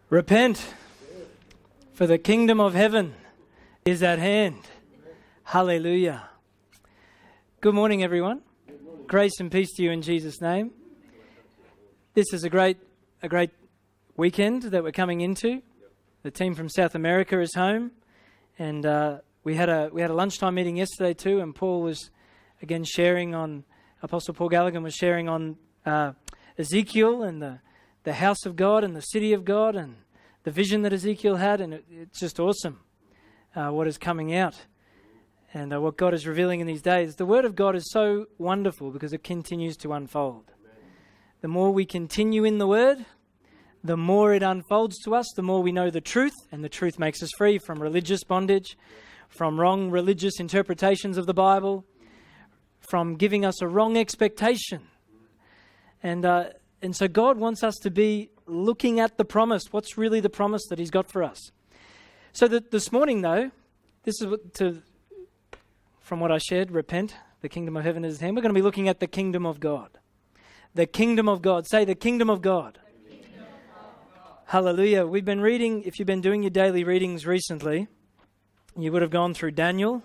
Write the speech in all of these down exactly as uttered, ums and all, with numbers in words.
Repent, for the kingdom of heaven is at hand. Hallelujah. Good morning, everyone. Good morning. Grace and peace to you in Jesus' name. This is a great, a great weekend that we're coming into. The team from South America is home, and uh, we had a we had a lunchtime meeting yesterday too. And Paul was again sharing on Apostle Paul Gallagher was sharing on uh, Ezekiel and the. the house of God and the city of God and the vision that Ezekiel had. And it, it's just awesome uh, what is coming out and uh, what God is revealing in these days. The Word of God is so wonderful because it continues to unfold. The more we continue in the Word, the more it unfolds to us, the more we know the truth, and the truth makes us free from religious bondage, from wrong religious interpretations of the Bible, from giving us a wrong expectation. And uh, And so God wants us to be looking at the promise. What's really the promise that He's got for us? So that this morning, though, this is what to, from what I shared, repent, the kingdom of heaven is at hand. We're going to be looking at the kingdom of God. The kingdom of God. Say the kingdom of God. Kingdom of God. Hallelujah. We've been reading, if you've been doing your daily readings recently, you would have gone through Daniel.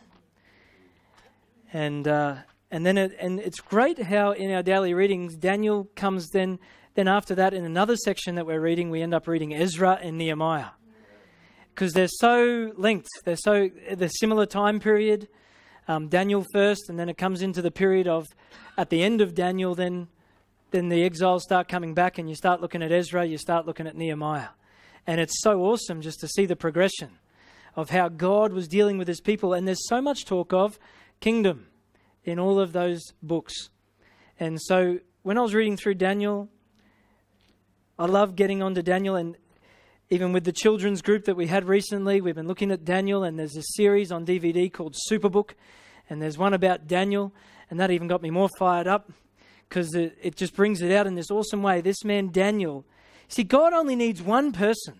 And... Uh, And then it, and it's great how in our daily readings, Daniel comes then, then after that in another section that we're reading, we end up reading Ezra and Nehemiah. Because they're so linked. They're so, they're similar time period. Um, Daniel first, and then it comes into the period of, at the end of Daniel, then, then the exiles start coming back and you start looking at Ezra, you start looking at Nehemiah. And it's so awesome just to see the progression of how God was dealing with His people. And there's so much talk of kingdom in all of those books. And so when I was reading through Daniel, I love getting onto Daniel, and even with the children's group that we had recently, we've been looking at Daniel, and there's a series on D V D called Superbook, and there's one about Daniel, and that even got me more fired up because it, it just brings it out in this awesome way. This man Daniel, see, God only needs one person,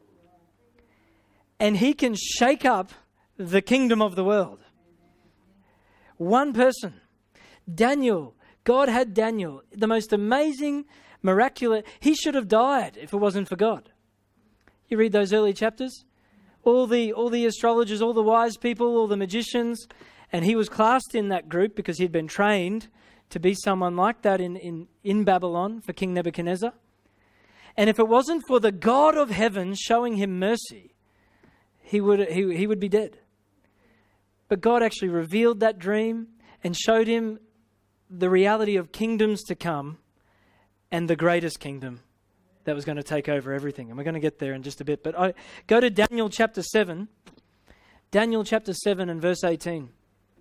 and he can shake up the kingdom of the world. One person. Daniel. God had Daniel. The most amazing, miraculous. He should have died if it wasn't for God. You read those early chapters. All the all the astrologers, all the wise people, all the magicians. And he was classed in that group because he'd been trained to be someone like that in, in, in Babylon for King Nebuchadnezzar. And if it wasn't for the God of heaven showing him mercy, he would he, he would be dead. But God actually revealed that dream and showed him the reality of kingdoms to come and the greatest kingdom that was going to take over everything. And we're going to get there in just a bit. But I go to Daniel chapter seven. Daniel chapter seven and verse eighteen.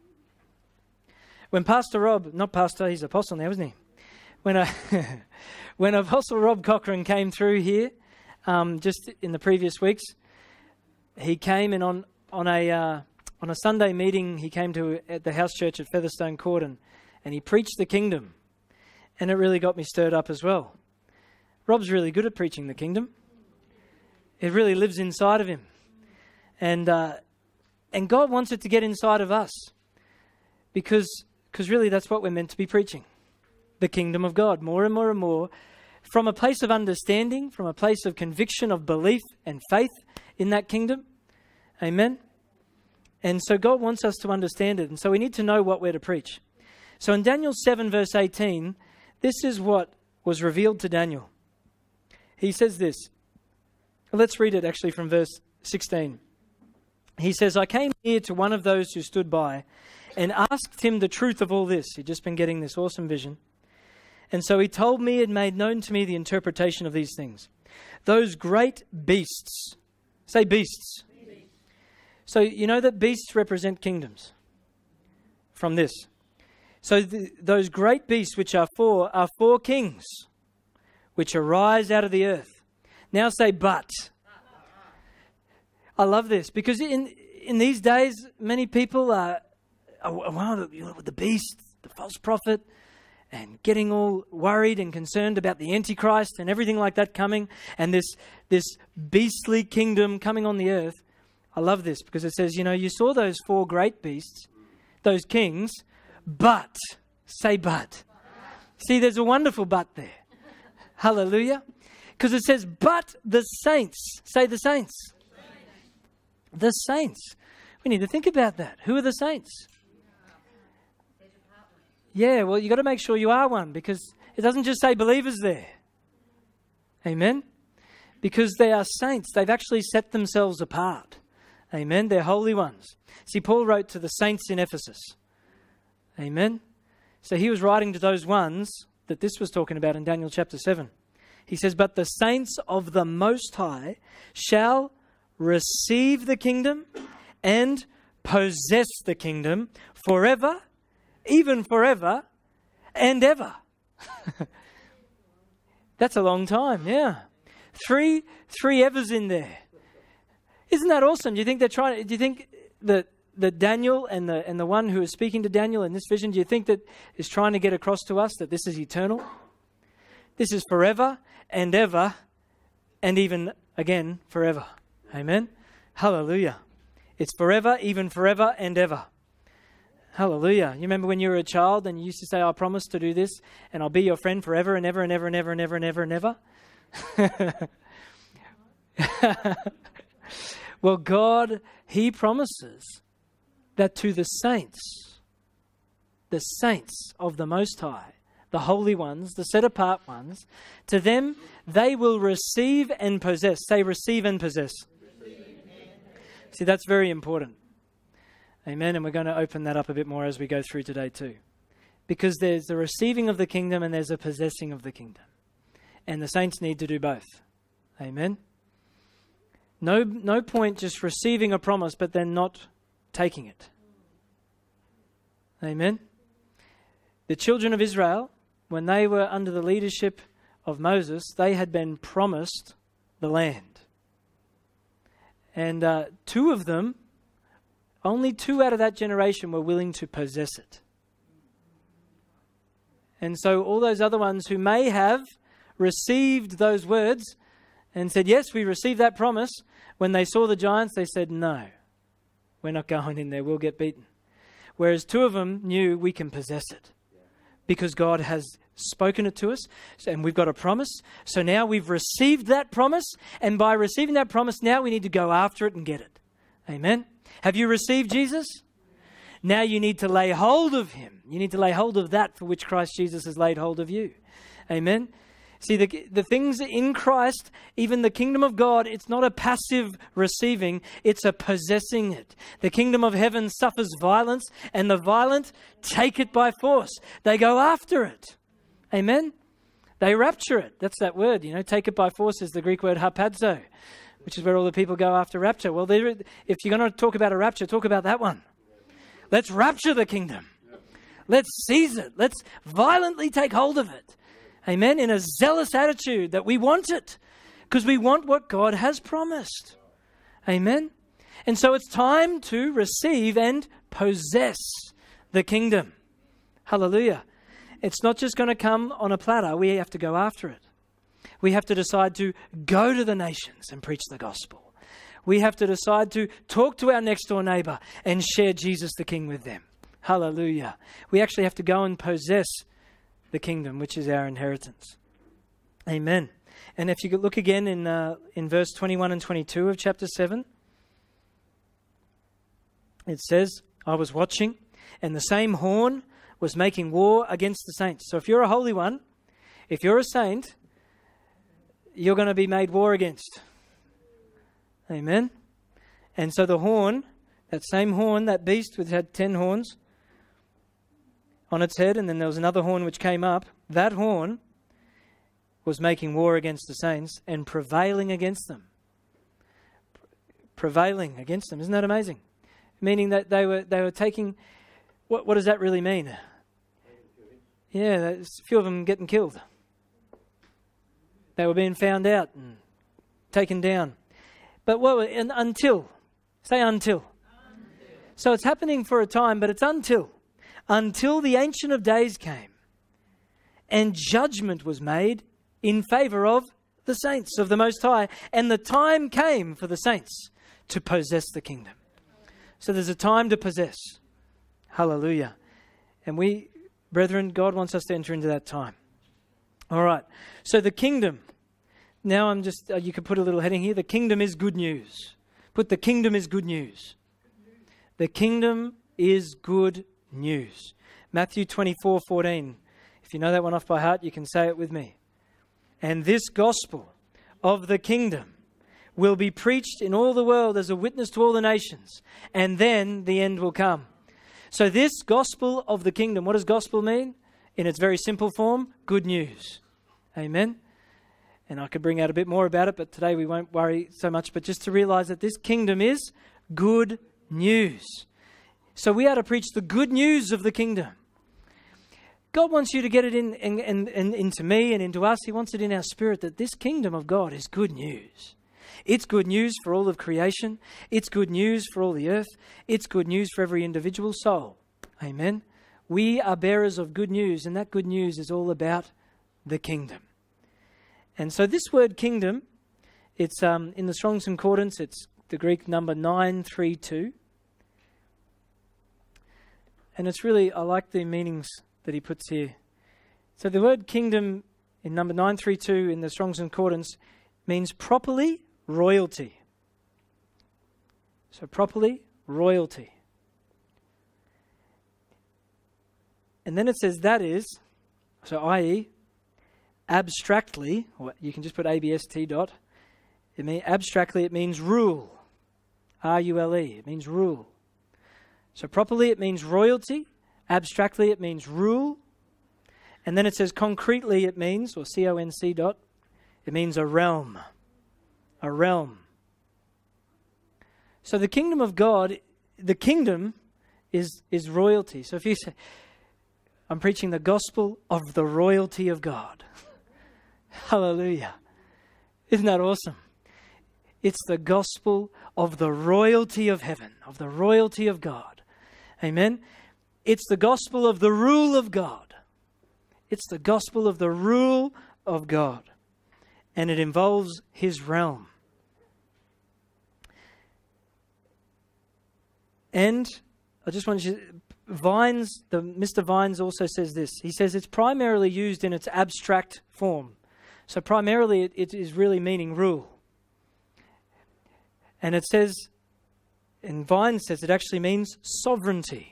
When Pastor Rob, not Pastor, he's apostle now, isn't he? When, I, when Apostle Rob Cochran came through here um, just in the previous weeks, he came in on, on a... Uh, On a Sunday meeting, he came to at the house church at Featherstone Court and, and he preached the kingdom. And it really got me stirred up as well. Rob's really good at preaching the kingdom. It really lives inside of him. And uh, and God wants it to get inside of us. Because because really that's what we're meant to be preaching. The kingdom of God, more and more and more. From a place of understanding, from a place of conviction, of belief and faith in that kingdom. Amen. And so God wants us to understand it. And so we need to know what we're to preach. So in Daniel seven verse eighteen, this is what was revealed to Daniel. He says this. Let's read it actually from verse sixteen. He says, I came here to one of those who stood by and asked him the truth of all this. He'd just been getting this awesome vision. And so he told me and made known to me the interpretation of these things. Those great beasts. Say beasts. So you know that beasts represent kingdoms from this. So th- those great beasts which are four are four kings which arise out of the earth. Now say but. I love this because in in these days many people are, are wow, you know, the beast, the false prophet, and getting all worried and concerned about the Antichrist and everything like that coming, and this this beastly kingdom coming on the earth. I love this because it says, you know, you saw those four great beasts, those kings, but, say but. See, there's a wonderful but there. Hallelujah. Because it says, but the saints. Say the saints. The saints. We need to think about that. Who are the saints? Yeah, well, you got to make sure you are one, because it doesn't just say believers there. Amen? Because they are saints. They've actually set themselves apart. Amen? They're holy ones. See, Paul wrote to the saints in Ephesus. Amen? So he was writing to those ones that this was talking about in Daniel chapter seven. He says, but the saints of the Most High shall receive the kingdom and possess the kingdom forever, even forever and ever. That's a long time, yeah. Three, three evers in there. Isn't that awesome? Do you think they're trying? Do you think that that Daniel and the and the one who is speaking to Daniel in this vision, do you think that is trying to get across to us that this is eternal? This is forever and ever, and even again forever. Amen. Hallelujah. It's forever, even forever and ever. Hallelujah. You remember when you were a child and you used to say, I promise to do this and I'll be your friend forever and ever and ever and ever and ever and ever and ever. Well, God, He promises that to the saints, the saints of the Most High, the holy ones, the set apart ones, to them they will receive and possess. Say receive and possess. See, that's very important. Amen. And we're going to open that up a bit more as we go through today too. Because there's the receiving of the kingdom and there's a possessing of the kingdom. And the saints need to do both. Amen. No, no point just receiving a promise but then not taking it. Amen. The children of Israel, when they were under the leadership of Moses, they had been promised the land. And uh, two of them, only two out of that generation were willing to possess it. And so all those other ones who may have received those words and said, yes, we received that promise, when they saw the giants, they said, no, we're not going in there, we'll get beaten. Whereas two of them knew we can possess it because God has spoken it to us and we've got a promise. So now we've received that promise, and by receiving that promise, now we need to go after it and get it. Amen. Have you received Jesus? Now you need to lay hold of Him. You need to lay hold of that for which Christ Jesus has laid hold of you. Amen. See, the, the things in Christ, even the kingdom of God, it's not a passive receiving, it's a possessing it. The kingdom of heaven suffers violence, and the violent take it by force. They go after it. Amen? They rapture it. That's that word, you know, take it by force is the Greek word harpazo, which is where all the people go after rapture. Well, there, if you're going to talk about a rapture, talk about that one. Let's rapture the kingdom. Let's seize it. Let's violently take hold of it. Amen. In a zealous attitude that we want it because we want what God has promised. Amen. And so it's time to receive and possess the kingdom. Hallelujah. It's not just going to come on a platter. We have to go after it. We have to decide to go to the nations and preach the gospel. We have to decide to talk to our next door neighbor and share Jesus the King with them. Hallelujah. We actually have to go and possess the kingdom, which is our inheritance. Amen. And if you could look again in uh, in verse twenty-one and twenty-two of chapter seven, it says, I was watching, and the same horn was making war against the saints. So if you're a holy one, if you're a saint, you're going to be made war against. Amen. And so the horn, that same horn, that beast which had ten horns on its head, and then there was another horn which came up. That horn was making war against the saints and prevailing against them. Prevailing against them. Isn't that amazing? Meaning that they were they were taking... What, what does that really mean? Yeah, there's a few of them getting killed. They were being found out and taken down. But what, and until... Say until. Until. So it's happening for a time, but it's until... Until the Ancient of Days came and judgment was made in favor of the saints of the Most High. And the time came for the saints to possess the kingdom. So there's a time to possess. Hallelujah. And we, brethren, God wants us to enter into that time. All right. So the kingdom, now I'm just, uh, you could put a little heading here. The kingdom is good news. Put the kingdom is good news. The kingdom is good news. Matthew twenty-four fourteen. If you know that one off by heart, you can say it with me. And this gospel of the kingdom will be preached in all the world as a witness to all the nations, and then the end will come. So this gospel of the kingdom, what does gospel mean? In its very simple form, good news. Amen. And I could bring out a bit more about it, but today we won't worry so much. But just to realize that this kingdom is good news. So we are to preach the good news of the kingdom. God wants you to get it in and, and, and into me and into us. He wants it in our spirit that this kingdom of God is good news. It's good news for all of creation. It's good news for all the earth. It's good news for every individual soul. Amen. We are bearers of good news, and that good news is all about the kingdom. And so this word kingdom, it's um, in the Strong's Concordance, it's the Greek number nine three two. And it's really, I like the meanings that he puts here. So the word kingdom in number nine three two in the Strong's Concordance means properly royalty. So properly royalty. And then it says that is, so that is, abstractly, or you can just put A B S T dot, it mean, abstractly it means rule. R U L E, it means rule. So properly it means royalty, abstractly it means rule, and then it says concretely it means, or C O N C dot, it means a realm. A realm. So the kingdom of God, the kingdom is, is royalty. So if you say, I'm preaching the gospel of the royalty of God. Hallelujah. Isn't that awesome? It's the gospel of the royalty of heaven, of the royalty of God. Amen. It's the gospel of the rule of God. It's the gospel of the rule of God. And it involves his realm. And I just want you to, Vines, the Mister Vines also says this. He says it's primarily used in its abstract form. So primarily it, it is really meaning rule. And it says, and Vines says it actually means sovereignty.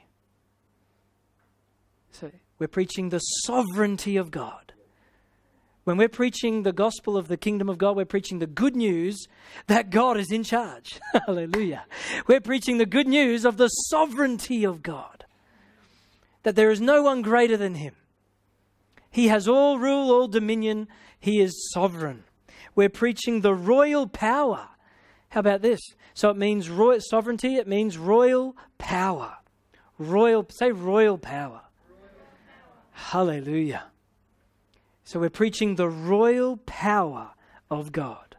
So we're preaching the sovereignty of God. When we're preaching the gospel of the kingdom of God, we're preaching the good news that God is in charge. Hallelujah. We're preaching the good news of the sovereignty of God. That there is no one greater than him. He has all rule, all dominion. He is sovereign. We're preaching the royal power. How about this? So it means royal sovereignty. It means royal power. Royal, say royal power. Royal power. Hallelujah. So we're preaching the royal power of God.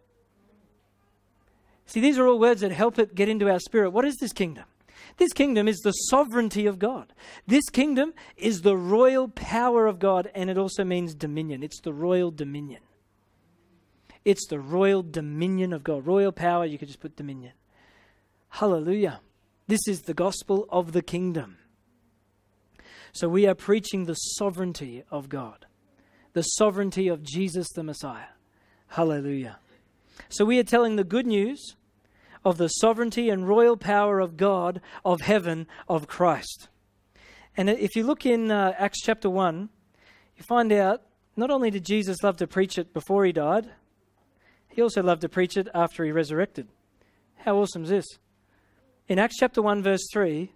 See, these are all words that help it get into our spirit. What is this kingdom? This kingdom is the sovereignty of God. This kingdom is the royal power of God, and it also means dominion. It's the royal dominion. It's the royal dominion of God. Royal power, you could just put dominion. Hallelujah. This is the gospel of the kingdom. So we are preaching the sovereignty of God. The sovereignty of Jesus the Messiah. Hallelujah. So we are telling the good news of the sovereignty and royal power of God, of heaven, of Christ. And if you look in uh, Acts chapter one, you find out not only did Jesus love to preach it before he died, he also loved to preach it after he resurrected. How awesome is this? In Acts chapter one verse three,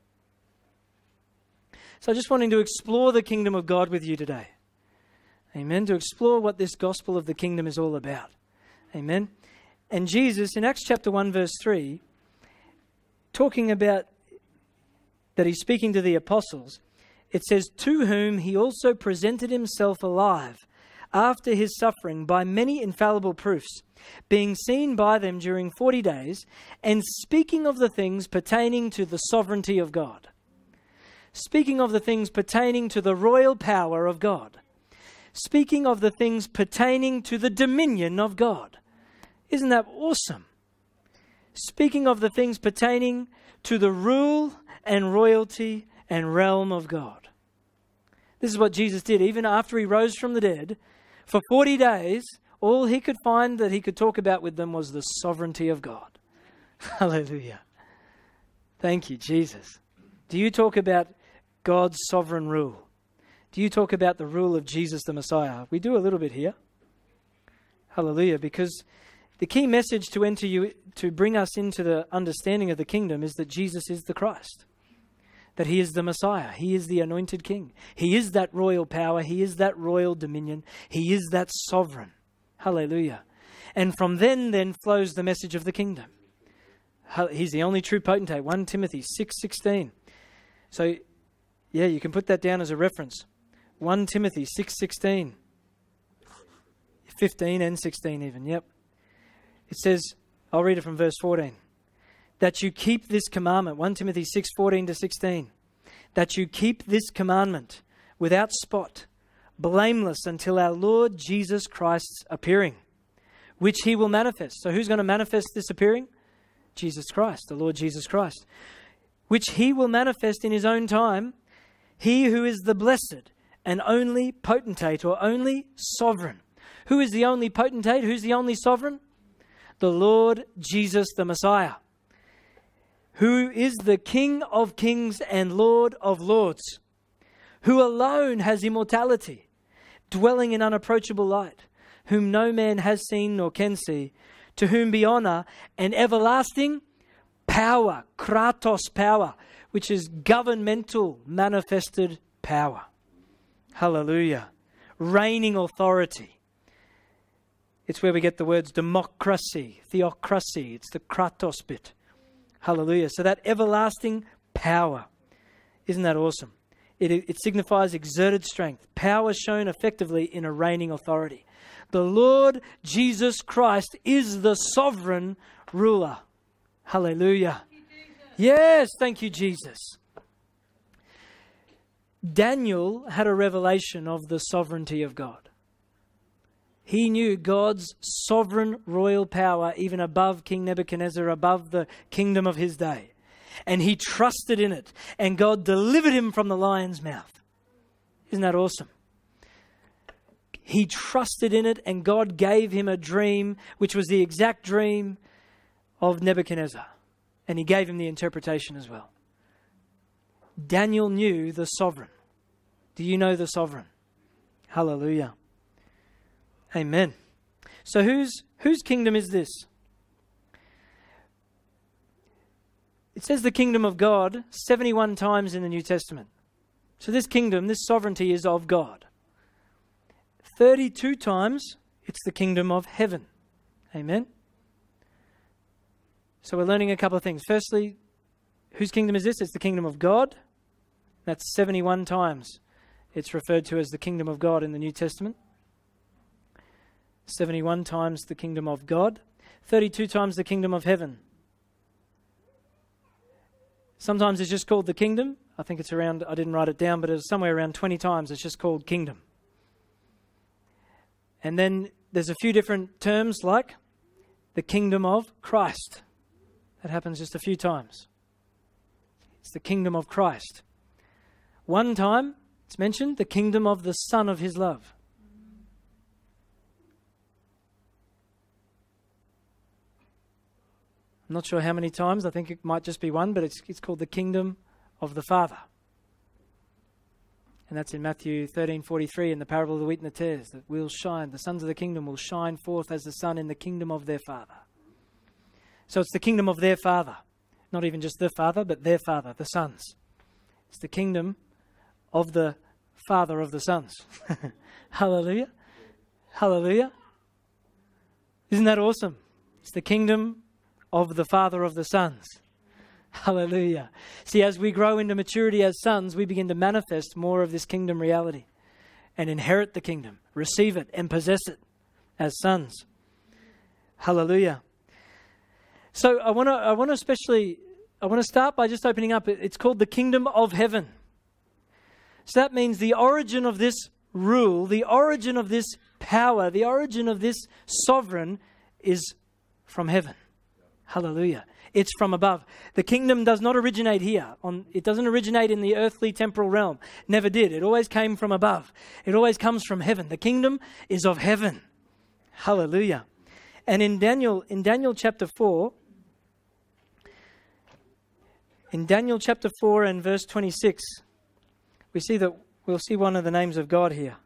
so I just wanting to explore the kingdom of God with you today. Amen. To explore what this gospel of the kingdom is all about. Amen. And Jesus, in Acts chapter one, verse three, talking about that he's speaking to the apostles, it says, to whom he also presented himself alive after his suffering by many infallible proofs, being seen by them during forty days, and speaking of the things pertaining to the sovereignty of God. Speaking of the things pertaining to the royal power of God. Speaking of the things pertaining to the dominion of God. Isn't that awesome? Speaking of the things pertaining to the rule and royalty and realm of God. This is what Jesus did. Even after he rose from the dead, for forty days, all he could find that he could talk about with them was the sovereignty of God. Hallelujah. Thank you, Jesus. Do you talk about God's sovereign rule? Do you talk about the rule of Jesus the Messiah? We do a little bit here. Hallelujah. Because the key message to enter you, to bring us into the understanding of the kingdom is that Jesus is the Christ. That he is the Messiah. He is the anointed king. He is that royal power. He is that royal dominion. He is that sovereign. Hallelujah. And from then, then flows the message of the kingdom. He's the only true potentate. First Timothy six sixteen. So, yeah, you can put that down as a reference. First Timothy six sixteen. fifteen and sixteen even, yep. It says, I'll read it from verse fourteen. That you keep this commandment, First Timothy six fourteen to sixteen. That you keep this commandment without spot, blameless until our Lord Jesus Christ's appearing, which he will manifest. So who's going to manifest this appearing? Jesus Christ, the Lord Jesus Christ. Which he will manifest in his own time, he who is the blessed and only potentate or only sovereign. Who is the only potentate? Who's the only sovereign? The Lord Jesus the Messiah, who is the King of kings and Lord of lords, who alone has immortality, dwelling in unapproachable light, whom no man has seen nor can see, to whom be honor and everlasting power, kratos power, which is governmental manifested power. Hallelujah. Reigning authority. It's where we get the words democracy, theocracy. It's the kratos bit. Hallelujah. So that everlasting power. Isn't that awesome? It, it signifies exerted strength, power shown effectively in a reigning authority. The Lord Jesus Christ is the sovereign ruler. Hallelujah. Thank you, yes, thank you, Jesus. Daniel had a revelation of the sovereignty of God. He knew God's sovereign royal power even above King Nebuchadnezzar, above the kingdom of his day. And he trusted in it. And God delivered him from the lion's mouth. Isn't that awesome? He trusted in it, and God gave him a dream, which was the exact dream of Nebuchadnezzar. And he gave him the interpretation as well. Daniel knew the sovereign. Do you know the sovereign? Hallelujah. Amen. So whose whose kingdom is this? It says the kingdom of God seventy-one times in the New Testament. So this kingdom, this sovereignty is of God. thirty-two times it's the kingdom of heaven. Amen. So we're learning a couple of things. Firstly, whose kingdom is this? It's the kingdom of God. That's seventy-one times it's referred to as the kingdom of God in the New Testament. seventy-one times the kingdom of God. thirty-two times the kingdom of heaven. Sometimes it's just called the kingdom. I think it's around, I didn't write it down, but it was somewhere around twenty times it's just called kingdom. And then there's a few different terms like the kingdom of Christ. That happens just a few times. It's the kingdom of Christ. One time it's mentioned the kingdom of the Son of his love. I'm not sure how many times. I think it might just be one, but it's it's called the kingdom of the Father. And that's in Matthew thirteen forty-three in the parable of the wheat and the tares, that will shine, the sons of the kingdom will shine forth as the sun in the kingdom of their Father. So it's the kingdom of their Father. Not even just the Father, but their Father, the sons. It's the kingdom of the Father of the sons. Hallelujah. Hallelujah. Isn't that awesome? It's the kingdom of the Father of the sons. Hallelujah. See, as we grow into maturity as sons, we begin to manifest more of this kingdom reality and inherit the kingdom, receive it and possess it as sons. Hallelujah. So I want to I want to especially I want to start by just opening up. It's called the kingdom of heaven. So that means the origin of this rule, the origin of this power, the origin of this sovereign is from heaven. Hallelujah. It's from above. The kingdom does not originate here. On, it doesn't originate in the earthly temporal realm. Never did. It always came from above. It always comes from heaven. The kingdom is of heaven. Hallelujah. And in Daniel, in Daniel chapter four, in Daniel chapter four and verse twenty-six, we see that we'll see one of the names of God here.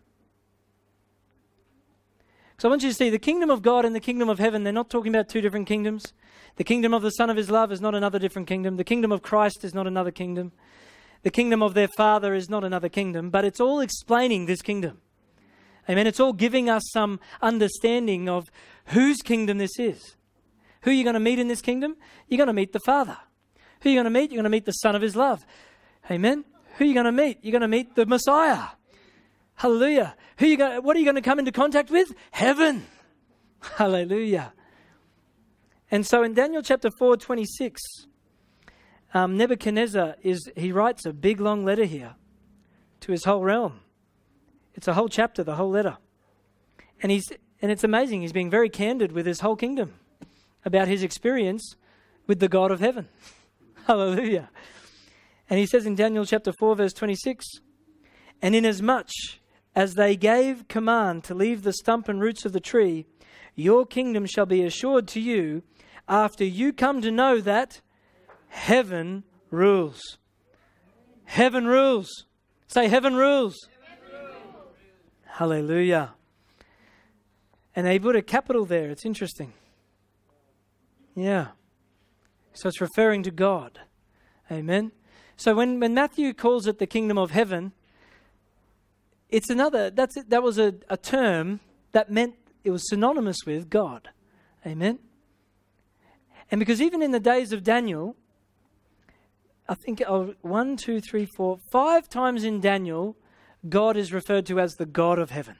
So I want you to see the kingdom of God and the kingdom of heaven, they're not talking about two different kingdoms. The kingdom of the Son of His love is not another different kingdom. The kingdom of Christ is not another kingdom. The kingdom of their Father is not another kingdom, but it's all explaining this kingdom. Amen. It's all giving us some understanding of whose kingdom this is. Who are you going to meet in this kingdom? You're going to meet the Father. Who are you going to meet? You're going to meet the Son of His love. Amen. Who are you going to meet? You're going to meet the Messiah. Hallelujah. Who are you going? What are you going to come into contact with? Heaven. Hallelujah. And so in Daniel chapter four, twenty-six, um, Nebuchadnezzar is he writes a big long letter here to his whole realm. It's a whole chapter, the whole letter, and he's and it's amazing. He's being very candid with his whole kingdom about his experience with the God of heaven. Hallelujah. And he says in Daniel chapter four, verse twenty-six, and inasmuch as they gave command to leave the stump and roots of the tree, your kingdom shall be assured to you after you come to know that heaven rules. Heaven rules. Say, heaven rules. Heaven rules. Hallelujah. And they put a capital there. It's interesting. Yeah. So it's referring to God. Amen. So when, when Matthew calls it the kingdom of heaven, it's another, that's it, that was a, a term that meant it was synonymous with God. Amen. And because even in the days of Daniel, I think oh, one, two, three, four, five times in Daniel, God is referred to as the God of heaven.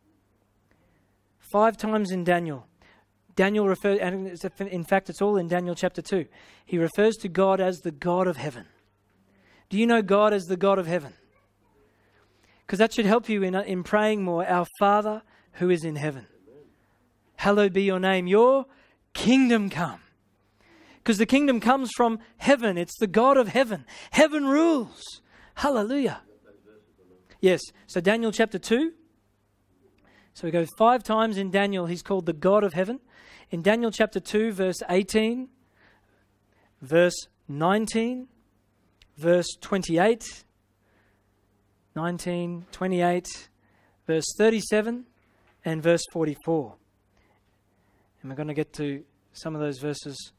Five times in Daniel. Daniel refers, and in fact it's all in Daniel chapter two. He refers to God as the God of heaven. Do you know God as the God of heaven? Because that should help you in, in praying more. Our Father who is in heaven. Hallowed be your name. Your kingdom come. Because the kingdom comes from heaven. It's the God of heaven. Heaven rules. Hallelujah. Yes. So Daniel chapter two. So we go five times in Daniel. He's called the God of heaven. In Daniel chapter two, verse eighteen, verse nineteen, verse twenty-eight, nineteen, twenty-eight, verse thirty-seven, and verse forty-four. And we're going to get to some of those verses.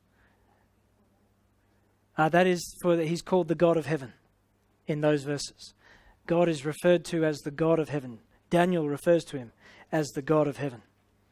Uh, that is for the, he's called the God of heaven in those verses. God is referred to as the God of heaven. Daniel refers to him as the God of heaven.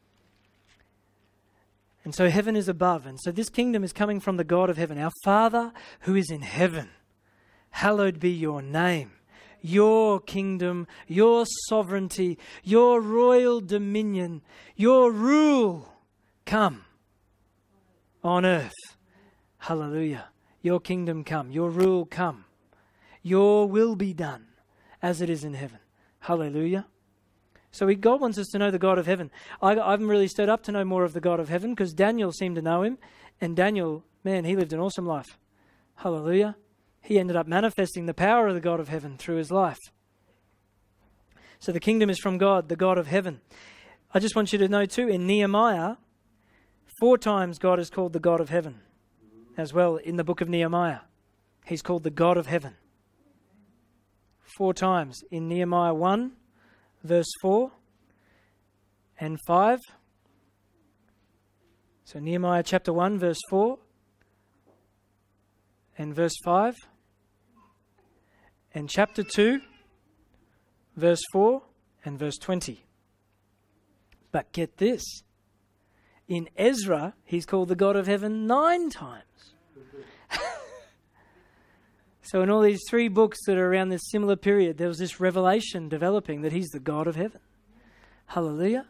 And so heaven is above. And so this kingdom is coming from the God of heaven. Our Father who is in heaven. Hallowed be your name. Your kingdom, your sovereignty, your royal dominion, your rule come on earth. Hallelujah. Your kingdom come, your rule come. Your will be done as it is in heaven. Hallelujah. So we, God wants us to know the God of heaven. I, I haven't really stood up to know more of the God of heaven because Daniel seemed to know him. And Daniel, man, he lived an awesome life. Hallelujah. He ended up manifesting the power of the God of heaven through his life. So the kingdom is from God, the God of heaven. I just want you to know too, in Nehemiah, four times God is called the God of heaven as well in the book of Nehemiah. He's called the God of heaven. Four times in Nehemiah one, verse four and five. So Nehemiah chapter one, verse four and verse five. And chapter two, verse four and verse twenty. But get this. In Ezra, he's called the God of heaven nine times. So in all these three books that are around this similar period, there was this revelation developing that he's the God of heaven. Hallelujah.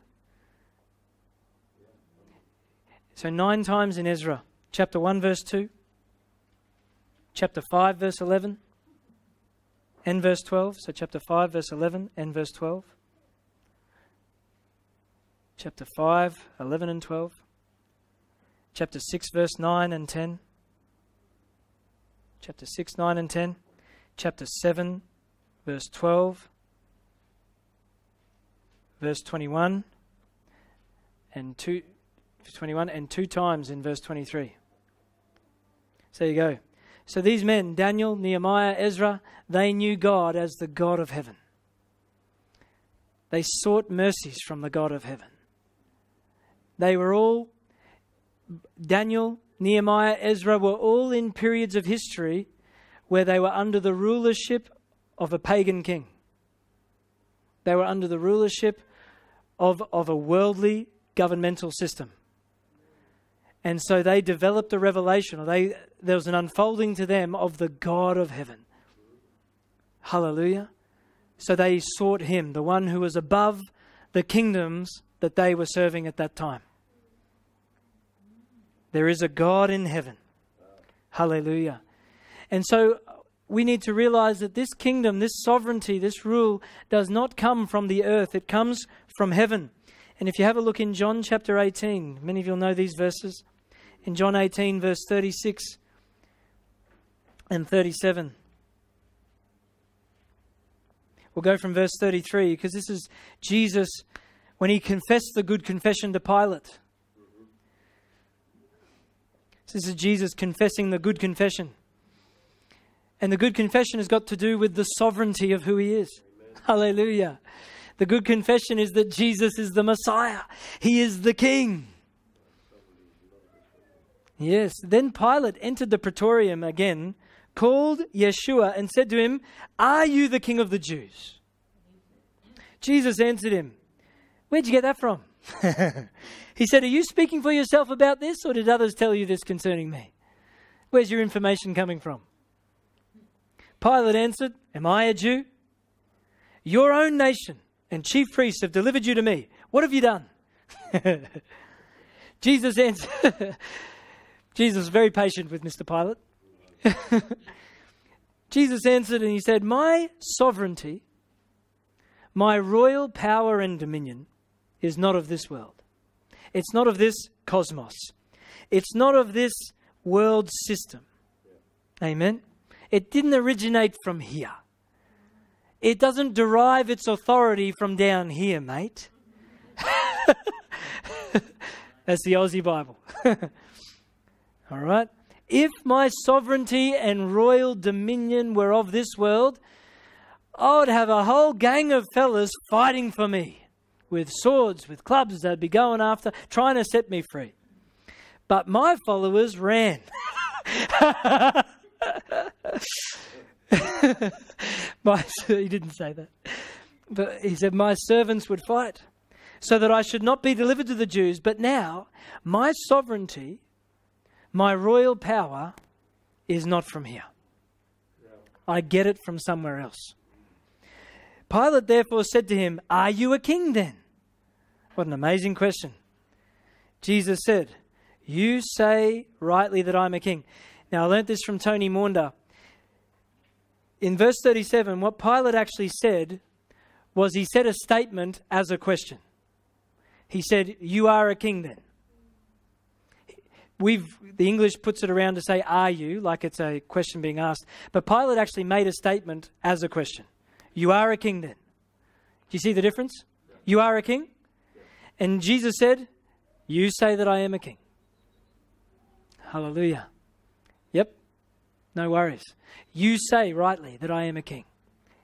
So nine times in Ezra. Chapter one, verse two. Chapter five, verse eleven. And verse twelve. So chapter five, verse eleven and verse twelve. Chapter five, eleven and twelve. Chapter six, verse nine and ten. Chapter six, nine and ten. Chapter seven, verse twelve. Verse twenty-one. and two, twenty-one, and two times in verse twenty-three. So there you go. So these men, Daniel, Nehemiah, Ezra, they knew God as the God of heaven. They sought mercies from the God of heaven. They were all, Daniel, Nehemiah, Ezra were all in periods of history where they were under the rulership of a pagan king. They were under the rulership of, of a worldly governmental system. And so they developed a revelation, or they there was an unfolding to them of the God of heaven. Hallelujah. So they sought him, the one who was above the kingdoms that they were serving at that time. There is a God in heaven. Hallelujah. And so we need to realize that this kingdom, this sovereignty, this rule does not come from the earth. It comes from heaven. And if you have a look in John chapter eighteen, many of you will know these verses. In John eighteen, verse thirty-six and thirty-seven. We'll go from verse thirty-three, because this is Jesus when he confessed the good confession to Pilate. This is Jesus confessing the good confession. And the good confession has got to do with the sovereignty of who he is. Amen. Hallelujah. The good confession is that Jesus is the Messiah. He is the King. Yes. Then Pilate entered the praetorium again, called Yeshua and said to him, "Are you the King of the Jews?" Jesus answered him, "Where'd you get that from?" He said, "Are you speaking for yourself about this, or did others tell you this concerning me? Where's your information coming from?" Pilate answered, "Am I a Jew? Your own nation and chief priests have delivered you to me. What have you done?" Jesus answered, Jesus was very patient with Mister Pilate. Jesus answered and he said, "My sovereignty, my royal power and dominion is not of this world. It's not of this cosmos. It's not of this world system." Amen. It didn't originate from here. It doesn't derive its authority from down here, mate. That's the Aussie Bible. All right. If my sovereignty and royal dominion were of this world, I would have a whole gang of fellas fighting for me with swords, with clubs. They'd be going after, trying to set me free. But my followers ran. my, he didn't say that. But he said, "My servants would fight so that I should not be delivered to the Jews. But now my sovereignty, my royal power is not from here. I get it from somewhere else." Pilate therefore said to him, "Are you a king then?" What an amazing question. Jesus said, "You say rightly that I'm a king." Now I learnt this from Tony Maunder. In verse thirty-seven, what Pilate actually said was he said a statement as a question. He said, "You are a king then." We've, the English puts it around to say, "Are you?" like it's a question being asked. But Pilate actually made a statement as a question. "You are a king then." Do you see the difference? You are a king? And Jesus said, "You say that I am a king." Hallelujah. Yep. No worries. You say rightly that I am a king.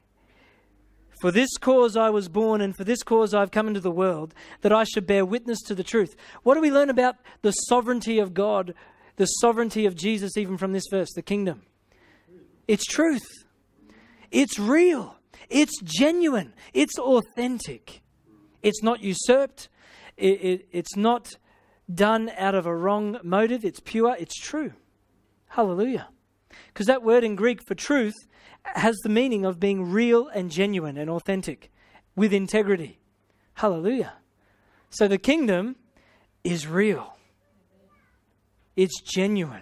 "For this cause I was born, and for this cause I've come into the world, that I should bear witness to the truth." What do we learn about the sovereignty of God, the sovereignty of Jesus, even from this verse, the kingdom? It's truth. It's real. It's genuine. It's authentic. It's not usurped. It, it, it's not done out of a wrong motive. It's pure. It's true. Hallelujah. Because that word in Greek for truth has the meaning of being real and genuine and authentic with integrity. Hallelujah. So the kingdom is real. It's genuine.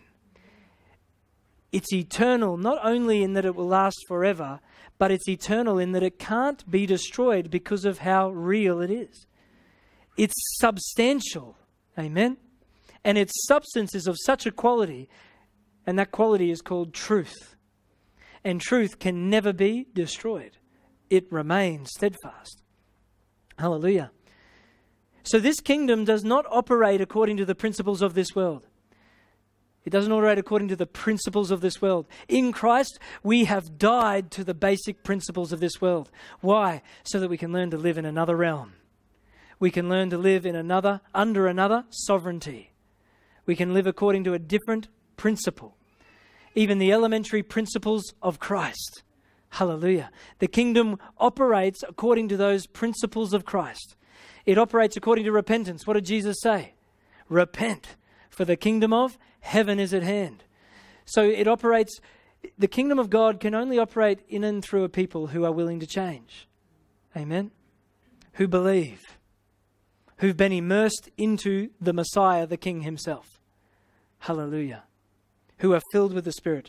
It's eternal, not only in that it will last forever, but it's eternal in that it can't be destroyed because of how real it is. It's substantial. Amen. And its substance is of such a quality, and that quality is called truth. And truth can never be destroyed. It remains steadfast. Hallelujah. So this kingdom does not operate according to the principles of this world. It doesn't operate according to the principles of this world. In Christ, we have died to the basic principles of this world. Why? So that we can learn to live in another realm. We can learn to live in another, under another sovereignty. We can live according to a different principle. Even the elementary principles of Christ. Hallelujah. The kingdom operates according to those principles of Christ. It operates according to repentance. What did Jesus say? Repent, for the kingdom of heaven is at hand. So it operates, the kingdom of God can only operate in and through a people who are willing to change. Amen? Who believe. Who've been immersed into the Messiah, the King himself. Hallelujah. Who are filled with the Spirit.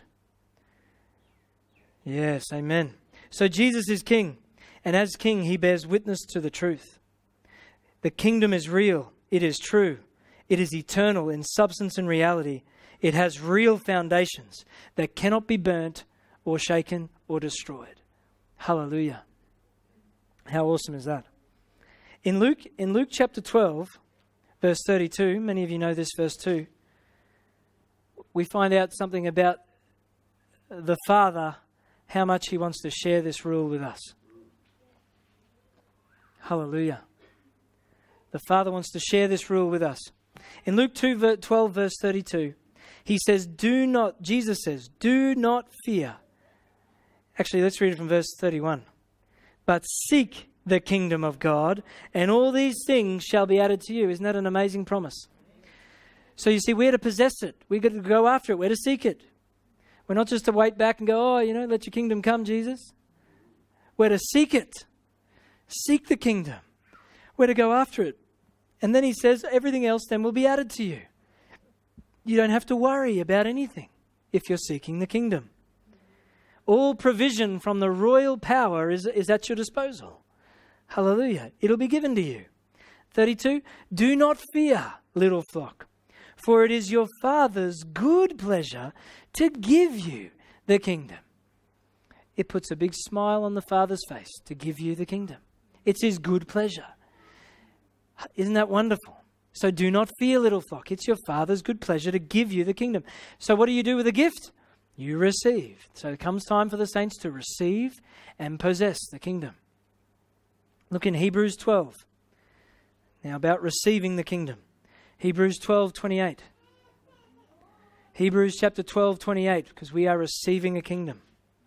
Yes, amen. So Jesus is King, and as King, he bears witness to the truth. The kingdom is real. It is true. It is eternal in substance and reality. It has real foundations that cannot be burnt or shaken or destroyed. Hallelujah. How awesome is that? In Luke, in Luke chapter twelve, verse thirty-two, many of you know this verse too, we find out something about the Father, how much he wants to share this rule with us. Hallelujah. The Father wants to share this rule with us. In Luke two, twelve, verse thirty-two, he says, do not, Jesus says, do not fear. Actually, let's read it from verse thirty-one. But seek the kingdom of God, and all these things shall be added to you. Isn't that an amazing promise? So you see, we're to possess it. We're to go after it. We're to seek it. We're not just to wait back and go, oh, you know, let your kingdom come, Jesus. We're to seek it. Seek the kingdom. We're to go after it. And then he says, everything else then will be added to you. You don't have to worry about anything if you're seeking the kingdom. All provision from the royal power is, is at your disposal. Hallelujah. It'll be given to you. thirty-two, do not fear, little flock, for it is your Father's good pleasure to give you the kingdom. It puts a big smile on the Father's face to give you the kingdom. It's his good pleasure. Isn't that wonderful? So do not fear, little flock. It's your Father's good pleasure to give you the kingdom. So what do you do with a gift? You receive. So it comes time for the saints to receive and possess the kingdom. Look in Hebrews twelve. Now about receiving the kingdom. Hebrews twelve twenty-eight. Hebrews chapter twelve twenty-eight, because we are receiving a kingdom.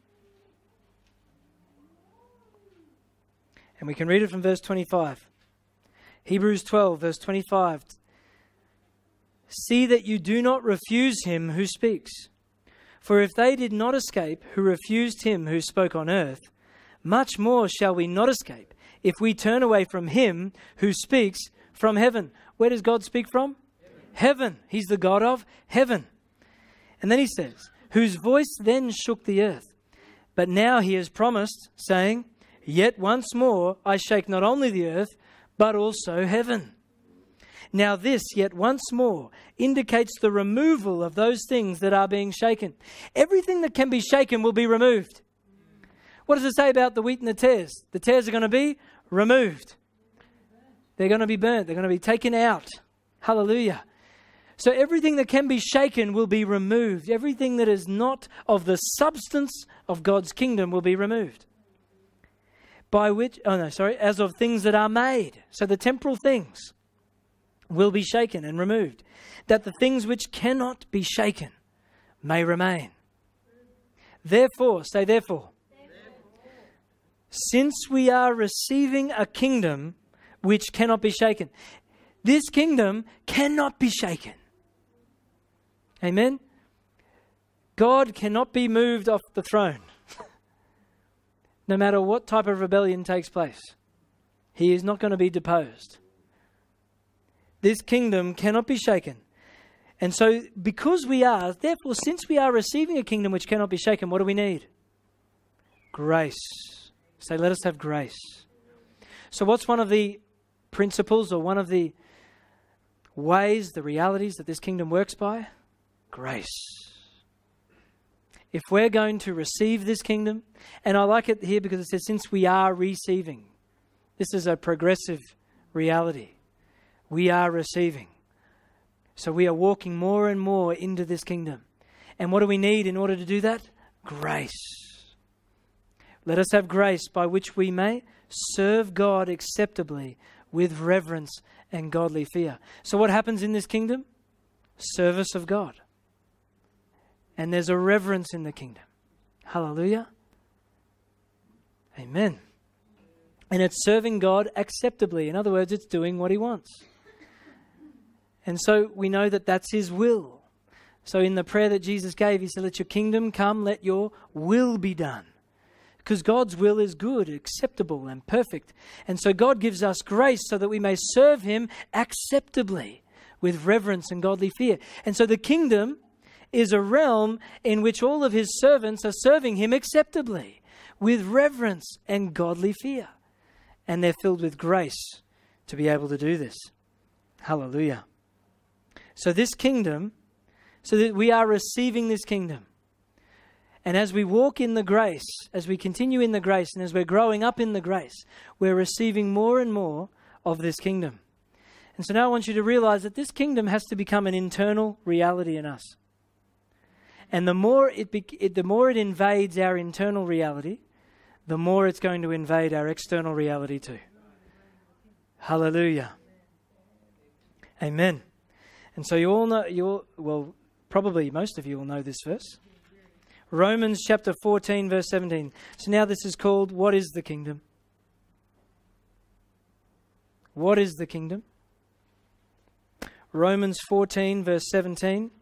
And we can read it from verse twenty-five. Hebrews twelve, verse twenty-five. See that you do not refuse him who speaks. For if they did not escape who refused him who spoke on earth, much more shall we not escape if we turn away from him who speaks from heaven. Where does God speak from? Heaven. Heaven. He's the God of heaven. And then he says, whose voice then shook the earth. But now he has promised, saying, yet once more I shake not only the earth, but also heaven. Now this, yet once more, indicates the removal of those things that are being shaken. Everything that can be shaken will be removed. What does it say about the wheat and the tares? The tares are going to be removed. They're going to be burnt. They're going to be taken out. Hallelujah. So everything that can be shaken will be removed. Everything that is not of the substance of God's kingdom will be removed. By which, oh no, sorry, as of things that are made. So the temporal things will be shaken and removed, that the things which cannot be shaken may remain. Therefore, say therefore, therefore, since we are receiving a kingdom which cannot be shaken, this kingdom cannot be shaken. Amen? God cannot be moved off the throne. No matter what type of rebellion takes place, he is not going to be deposed. This kingdom cannot be shaken. And so because we are, therefore, since we are receiving a kingdom which cannot be shaken, what do we need? Grace. Say, let us have grace. So what's one of the principles or one of the ways, the realities that this kingdom works by? Grace. If we're going to receive this kingdom, and I like it here because it says, since we are receiving, this is a progressive reality. we are receiving. So we are walking more and more into this kingdom. And what do we need in order to do that? Grace. Let us have grace by which we may serve God acceptably with reverence and godly fear. So what happens in this kingdom? Service of God. And there's a reverence in the kingdom. Hallelujah. Amen. And it's serving God acceptably. In other words, it's doing what he wants. And so we know that that's his will. So in the prayer that Jesus gave, he said, let your kingdom come, let your will be done. Because God's will is good, acceptable and perfect. And so God gives us grace so that we may serve him acceptably with reverence and godly fear. And so the kingdom is a realm in which all of his servants are serving him acceptably with reverence and godly fear. And they're filled with grace to be able to do this. Hallelujah. So this kingdom, so that we are receiving this kingdom. And as we walk in the grace, as we continue in the grace, and as we're growing up in the grace, we're receiving more and more of this kingdom. And so now I want you to realize that this kingdom has to become an internal reality in us. And the more it, be, it the more it invades our internal reality, the more it's going to invade our external reality too. Hallelujah. Amen. And so you all know, you all, well, probably most of you will know this verse. Romans chapter fourteen, verse seventeen. So now this is called, what is the kingdom? What is the kingdom? Romans fourteen, verse seventeen.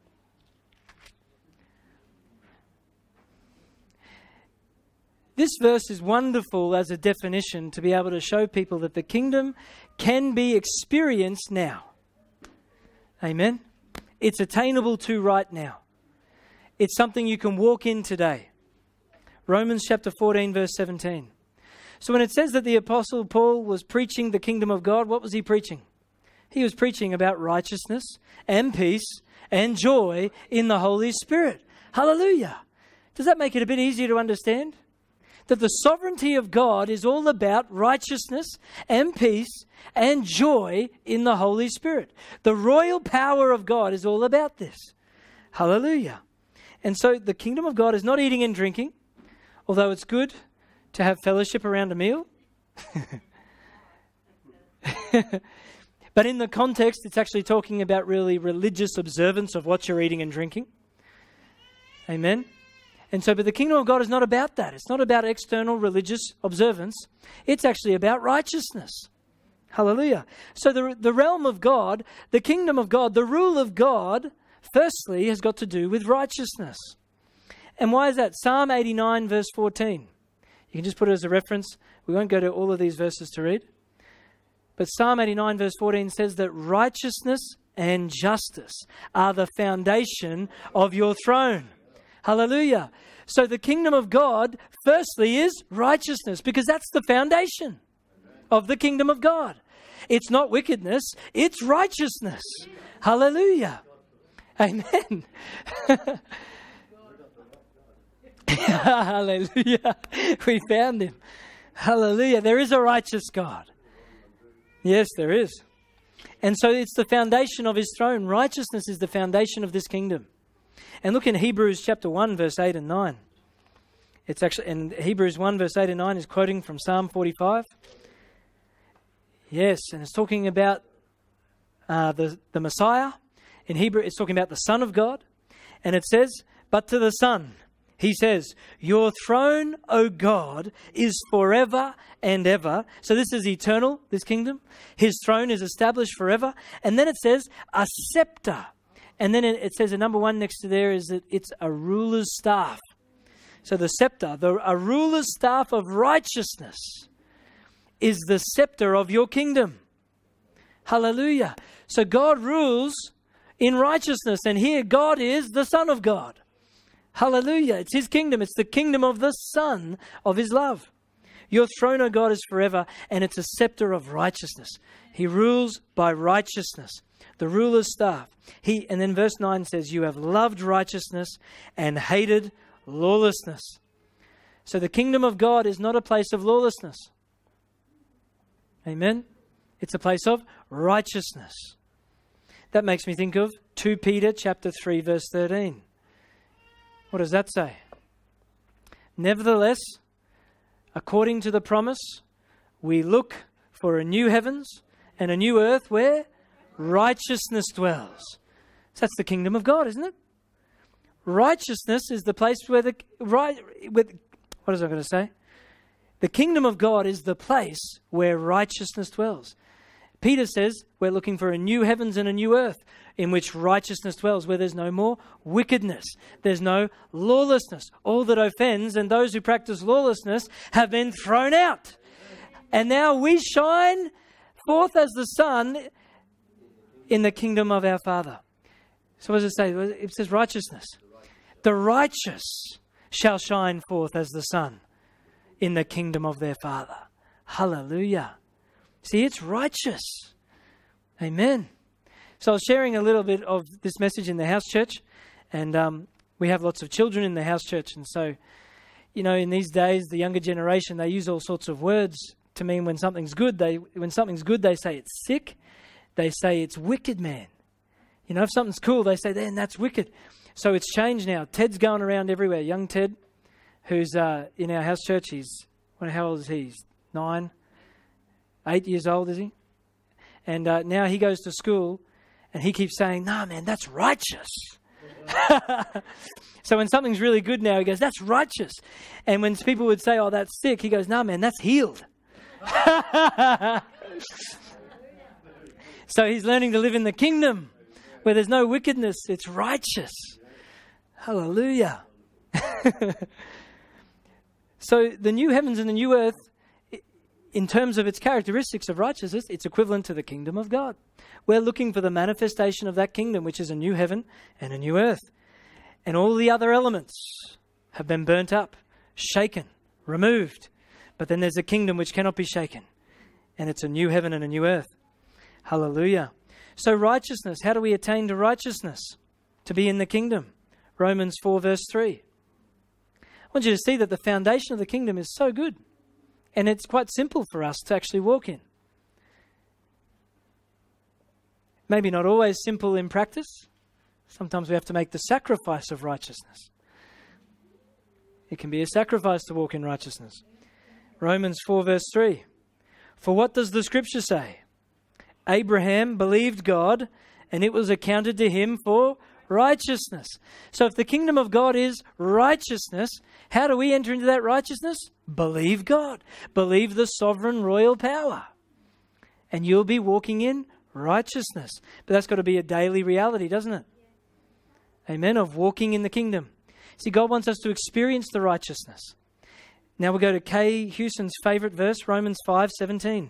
This verse is wonderful as a definition to be able to show people that the kingdom can be experienced now. Amen? It's attainable to right now. It's something you can walk in today. Romans chapter fourteen, verse seventeen. So when it says that the Apostle Paul was preaching the kingdom of God, what was he preaching? He was preaching about righteousness and peace and joy in the Holy Spirit. Hallelujah. Does that make it a bit easier to understand? That the sovereignty of God is all about righteousness and peace and joy in the Holy Spirit. The royal power of God is all about this. Hallelujah. And so the kingdom of God is not eating and drinking, although it's good to have fellowship around a meal. But in the context, it's actually talking about really religious observance of what you're eating and drinking. Amen. And so, but the kingdom of God is not about that. It's not about external religious observance. It's actually about righteousness. Hallelujah. So the, the realm of God, the kingdom of God, the rule of God, firstly, has got to do with righteousness. And why is that? Psalm eighty-nine, verse fourteen. You can just put it as a reference. We won't go to all of these verses to read. But Psalm eighty-nine, verse fourteen says that righteousness and justice are the foundation of your throne. Hallelujah. So the kingdom of God, firstly, is righteousness, because that's the foundation of the kingdom of God. It's not wickedness, it's righteousness. Hallelujah. Amen. Hallelujah. We found him. Hallelujah. There is a righteous God. Yes, there is. And so it's the foundation of his throne. Righteousness is the foundation of this kingdom. And look in Hebrews chapter one, verse eight and nine. It's actually, and Hebrews one, verse eight and nine is quoting from Psalm forty-five. Yes, and it's talking about uh, the, the Messiah. In Hebrew, it's talking about the Son of God. And it says, but to the Son, he says, your throne, O God, is forever and ever. So this is eternal, this kingdom. His throne is established forever. And then it says, a scepter. And then it says, a number one next to there is that it's a ruler's staff. So the scepter, the, a ruler's staff of righteousness is the scepter of your kingdom. Hallelujah. So God rules in righteousness. And here God is the Son of God. Hallelujah. It's his kingdom. It's the kingdom of the Son of his love. Your throne, O God, is forever, and it's a scepter of righteousness. He rules by righteousness. The ruler's staff. He, and then verse nine says, you have loved righteousness and hated lawlessness. So the kingdom of God is not a place of lawlessness. Amen. It's a place of righteousness. That makes me think of Second Peter chapter three, verse thirteen. What does that say? Nevertheless, according to the promise, we look for a new heavens and a new earth where righteousness dwells. So that's the kingdom of God, isn't it? Righteousness is the place where the right. With, what was I going to say? The kingdom of God is the place where righteousness dwells. Peter says we're looking for a new heavens and a new earth in which righteousness dwells, where there's no more wickedness. There's no lawlessness. All that offends and those who practice lawlessness have been thrown out. And now we shine forth as the sun in the kingdom of our Father. So what does it say? It says righteousness. The righteous shall shine forth as the sun in the kingdom of their Father. Hallelujah. See, it's righteous. Amen. So I was sharing a little bit of this message in the house church, and um, we have lots of children in the house church. And so, you know, in these days, the younger generation, they use all sorts of words to mean when something's good. They, when something's good, they say it's sick. They say it's wicked, man. You know, if something's cool, they say, then that's wicked. So it's changed now. Ted's going around everywhere. Young Ted, who's uh, in our house church, he's, what, how old is he? He's nine, eight years old, is he? And uh, now he goes to school and he keeps saying, nah, man, that's righteous. So when something's really good now, he goes, that's righteous. And when people would say, oh, that's sick, he goes, nah, man, that's healed. So he's learning to live in the kingdom where there's no wickedness. It's righteous. Hallelujah. So the new heavens and the new earth, in terms of its characteristics of righteousness, it's equivalent to the kingdom of God. We're looking for the manifestation of that kingdom, which is a new heaven and a new earth. And all the other elements have been burnt up, shaken, removed. But then there's a kingdom which cannot be shaken. And it's a new heaven and a new earth. Hallelujah. So righteousness, how do we attain to righteousness? To be in the kingdom. Romans four verse three. I want you to see that the foundation of the kingdom is so good. And it's quite simple for us to actually walk in. Maybe not always simple in practice. Sometimes we have to make the sacrifice of righteousness. It can be a sacrifice to walk in righteousness. Romans four verse three. For what does the scripture say? Abraham believed God, and it was accounted to him for righteousness. So if the kingdom of God is righteousness, how do we enter into that righteousness? Believe God. Believe the sovereign royal power. And you'll be walking in righteousness. But that's got to be a daily reality, doesn't it? Amen. Of walking in the kingdom. See, God wants us to experience the righteousness. Now we'll go to Kay Houston's favourite verse, Romans five seventeen.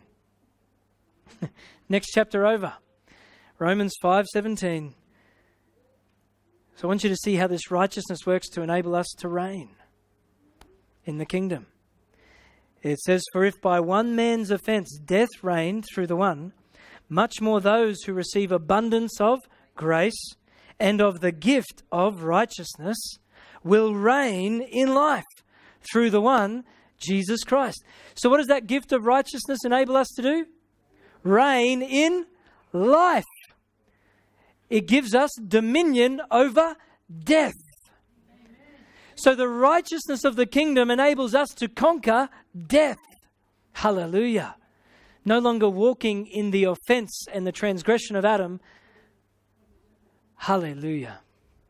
Next chapter over. Romans five seventeen. So I want you to see how this righteousness works to enable us to reign in the kingdom. It says, for if by one man's offence death reigned through the one, much more those who receive abundance of grace and of the gift of righteousness will reign in life through the one, Jesus Christ. So what does that gift of righteousness enable us to do? Reign in life. It gives us dominion over death. So the righteousness of the kingdom enables us to conquer death. Hallelujah. No longer walking in the offense and the transgression of Adam. Hallelujah.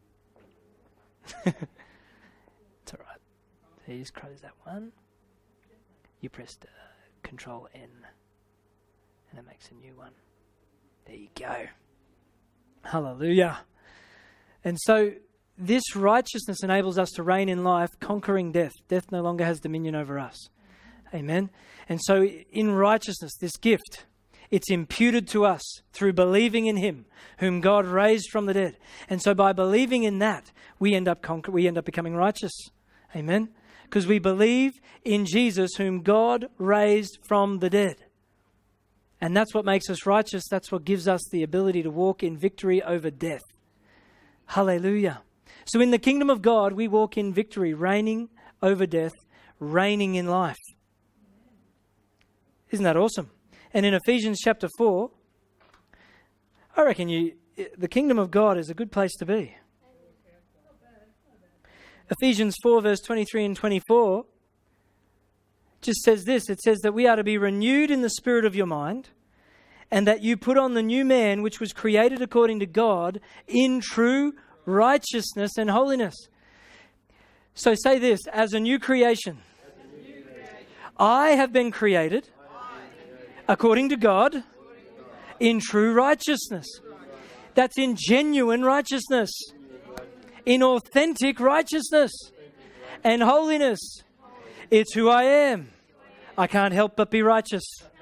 It's all right. So you just close that one. You pressed uh, Control N. And it makes a new one. There you go. Hallelujah. And so this righteousness enables us to reign in life, conquering death. Death no longer has dominion over us. Amen. And so in righteousness, this gift, it's imputed to us through believing in him, whom God raised from the dead. And so by believing in that, we end up conquer- we end up becoming righteous. Amen. Because we believe in Jesus, whom God raised from the dead. And that's what makes us righteous. That's what gives us the ability to walk in victory over death. Hallelujah. So in the kingdom of God, we walk in victory, reigning over death, reigning in life. Isn't that awesome? And in Ephesians chapter four, I reckon you, the kingdom of God is a good place to be. Ephesians four verse twenty-three and twenty-four just says this. It says that we are to be renewed in the spirit of your mind, and that you put on the new man which was created according to God in true righteousness and holiness. So say this, as a new creation, I have been created according to God in true righteousness. That's in genuine righteousness, in authentic righteousness and holiness. It's who I am. I can't help but be righteous.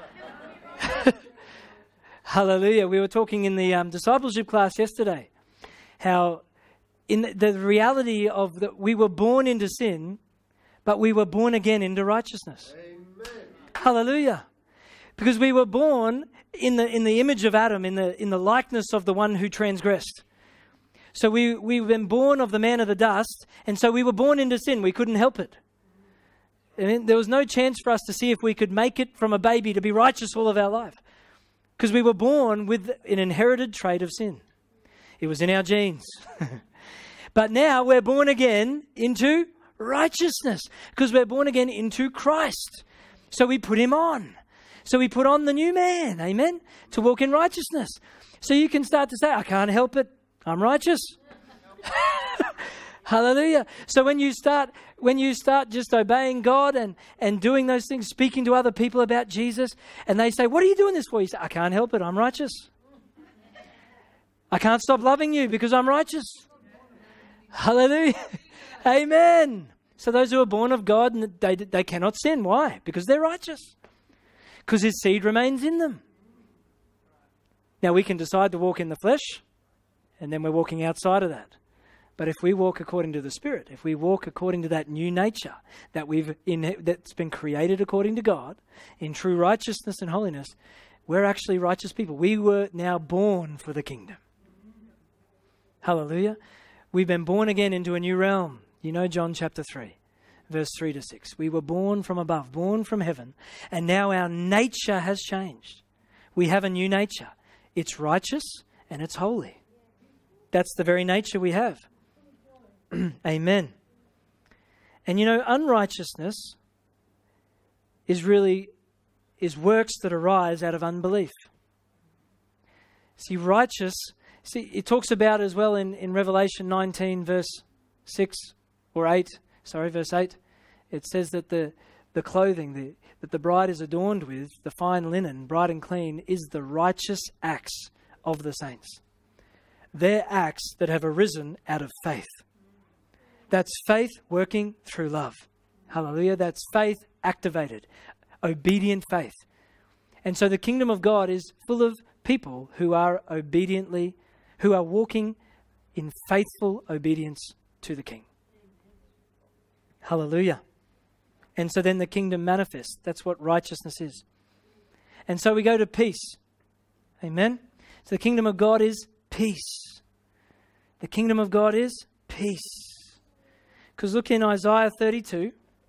Hallelujah. We were talking in the um, discipleship class yesterday how in the, the reality of that we were born into sin, but we were born again into righteousness. Amen. Hallelujah. Because we were born in the in the image of Adam, in the in the likeness of the one who transgressed. So we we've been born of the man of the dust, and so we were born into sin. We couldn't help it. And there was no chance for us to see if we could make it from a baby to be righteous all of our life. Because we were born with an inherited trait of sin. It was in our genes. But now we're born again into righteousness. Because we're born again into Christ. So we put him on. So we put on the new man. Amen. To walk in righteousness. So you can start to say, I can't help it. I'm righteous. Hallelujah. So when you start when you start just obeying God and, and doing those things, speaking to other people about Jesus, and they say, what are you doing this for? You say, I can't help it. I'm righteous. I can't stop loving you because I'm righteous. Hallelujah. Amen. So those who are born of God, they, they cannot sin. Why? Because they're righteous. Because his seed remains in them. Now we can decide to walk in the flesh, and then we're walking outside of that. But if we walk according to the Spirit, if we walk according to that new nature that we've in, that's been created according to God in true righteousness and holiness, we're actually righteous people. We were now born for the kingdom. Hallelujah. We've been born again into a new realm. You know John chapter three, verse three to six. We were born from above, born from heaven, and now our nature has changed. We have a new nature. It's righteous and it's holy. That's the very nature we have. Amen. And you know, unrighteousness is really, is works that arise out of unbelief. See, righteous, see, it talks about as well in, in Revelation nineteen, verse six or eight, sorry, verse eight. It says that the, the clothing the, that the bride is adorned with, the fine linen, bright and clean, is the righteous acts of the saints. They're acts that have arisen out of faith. That's faith working through love. Hallelujah. That's faith activated. Obedient faith. And so the kingdom of God is full of people who are obediently, who are walking in faithful obedience to the King. Hallelujah. And so then the kingdom manifests. That's what righteousness is. And so we go to peace. Amen. So the kingdom of God is peace. The kingdom of God is peace. Because look in Isaiah thirty-two.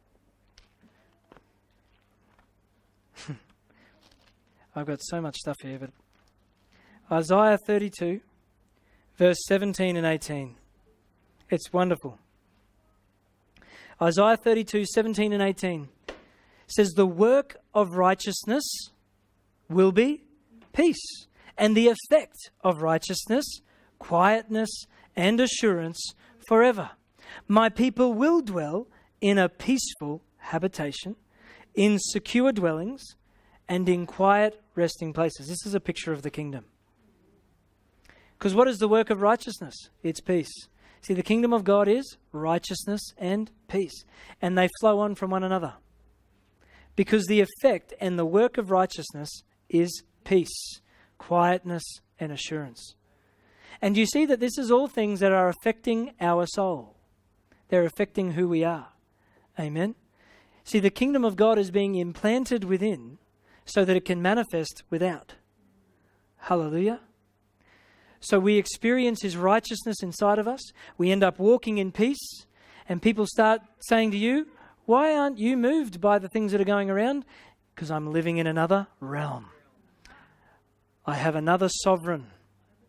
I've got so much stuff here, but Isaiah thirty-two, verse seventeen and eighteen. It's wonderful. Isaiah thirty-two, seventeen and eighteen says, the work of righteousness will be peace, and the effect of righteousness, quietness and assurance forever. My people will dwell in a peaceful habitation, in secure dwellings, and in quiet resting places. This is a picture of the kingdom. Because what is the work of righteousness? It's peace. See, the kingdom of God is righteousness and peace. And they flow on from one another. Because the effect and the work of righteousness is peace, quietness, and assurance. And you see that this is all things that are affecting our soul. They're affecting who we are. Amen. See, the kingdom of God is being implanted within so that it can manifest without. Hallelujah. So we experience his righteousness inside of us. We end up walking in peace. And people start saying to you, why aren't you moved by the things that are going around? Because I'm living in another realm. I have another sovereign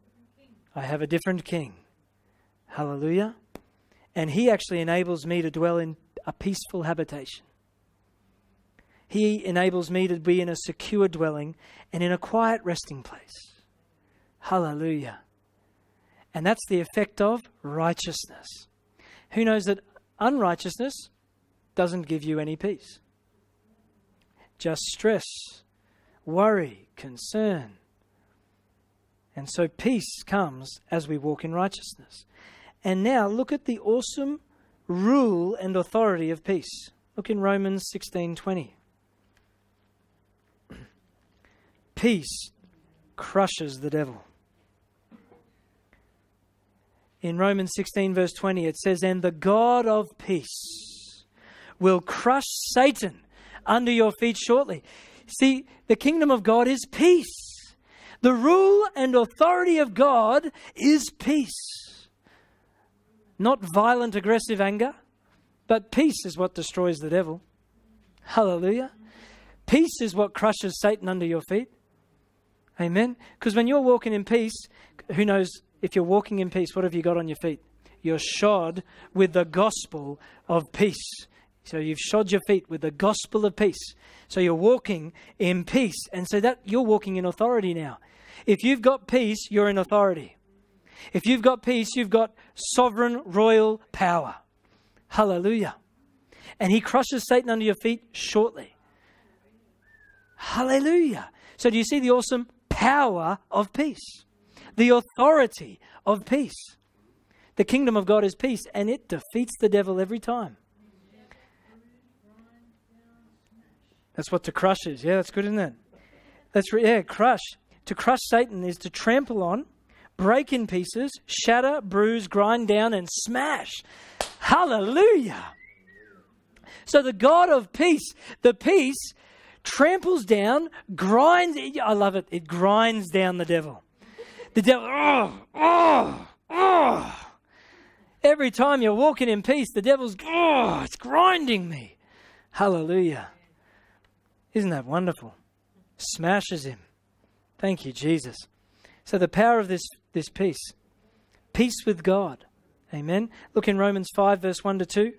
I have a different king. Hallelujah. And he actually enables me to dwell in a peaceful habitation. He enables me to be in a secure dwelling and in a quiet resting place. Hallelujah. And that's the effect of righteousness. Who knows that unrighteousness doesn't give you any peace? Just stress, worry, concern. And so peace comes as we walk in righteousness. And now look at the awesome rule and authority of peace. Look in Romans sixteen twenty. Peace crushes the devil. In Romans sixteen verse twenty it says, and the God of peace will crush Satan under your feet shortly. See, the kingdom of God is peace. The rule and authority of God is peace. Not violent, aggressive anger, but peace is what destroys the devil. Hallelujah. Peace is what crushes Satan under your feet. Amen. Because when you're walking in peace, who knows, if you're walking in peace, what have you got on your feet? You're shod with the gospel of peace. So you've shod your feet with the gospel of peace. So you're walking in peace. And so that you're walking in authority now. If you've got peace, you're in authority. If you've got peace, you've got sovereign royal power. Hallelujah. And he crushes Satan under your feet shortly. Hallelujah. So do you see the awesome power of peace? The authority of peace. The kingdom of God is peace, and it defeats the devil every time. That's what to crush is. Yeah, that's good, isn't it? That's re- yeah, crush. To crush Satan is to trample on, break in pieces, shatter, bruise, grind down, and smash. Hallelujah. So the God of peace, the peace, tramples down, grinds. I love it. It grinds down the devil. The devil, oh, oh, oh. Every time you're walking in peace, the devil's, oh, it's grinding me. Hallelujah. Isn't that wonderful? Smashes him. Thank you, Jesus. So the power of this, this peace. Peace with God. Amen. Look in Romans five, verse one to two.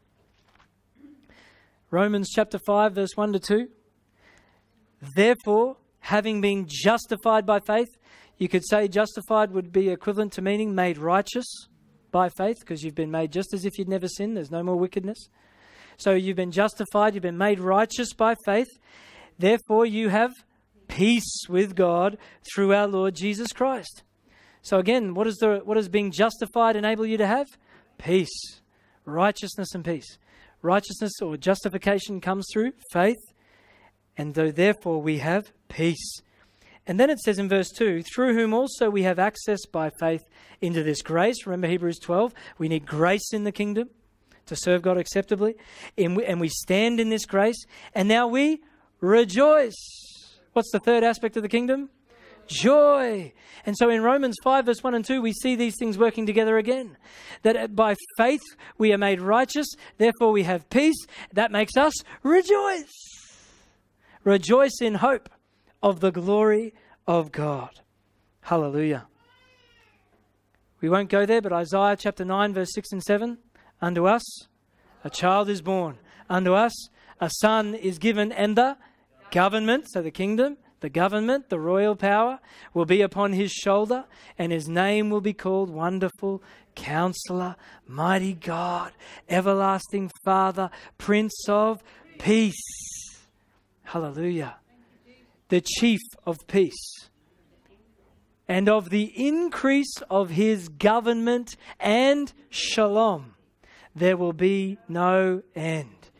Romans chapter five, verse one to two. Therefore, having been justified by faith, you could say justified would be equivalent to meaning made righteous by faith, because you've been made just as if you'd never sinned. There's no more wickedness. So you've been justified, you've been made righteous by faith. Therefore, you have peace with God through our Lord Jesus Christ. So again, what, is the, what does being justified enable you to have? Peace, righteousness and peace. Righteousness or justification comes through faith, and though therefore we have peace. And then it says in verse two, through whom also we have access by faith into this grace. Remember Hebrews twelve, we need grace in the kingdom to serve God acceptably. And we, and we stand in this grace, and now we rejoice. What's the third aspect of the kingdom? Joy. And so in Romans five, verse one and two, we see these things working together again. That by faith we are made righteous, therefore we have peace. That makes us rejoice. Rejoice in hope of the glory of God. Hallelujah. We won't go there, but Isaiah chapter nine, verse six and seven. Unto us a child is born. Unto us a son is given, and the government, so the kingdom, the government, the royal power will be upon his shoulder, and his name will be called Wonderful Counselor, Mighty God, Everlasting Father, Prince of Peace. Hallelujah. The chief of peace. And of the increase of his government and shalom, there will be no end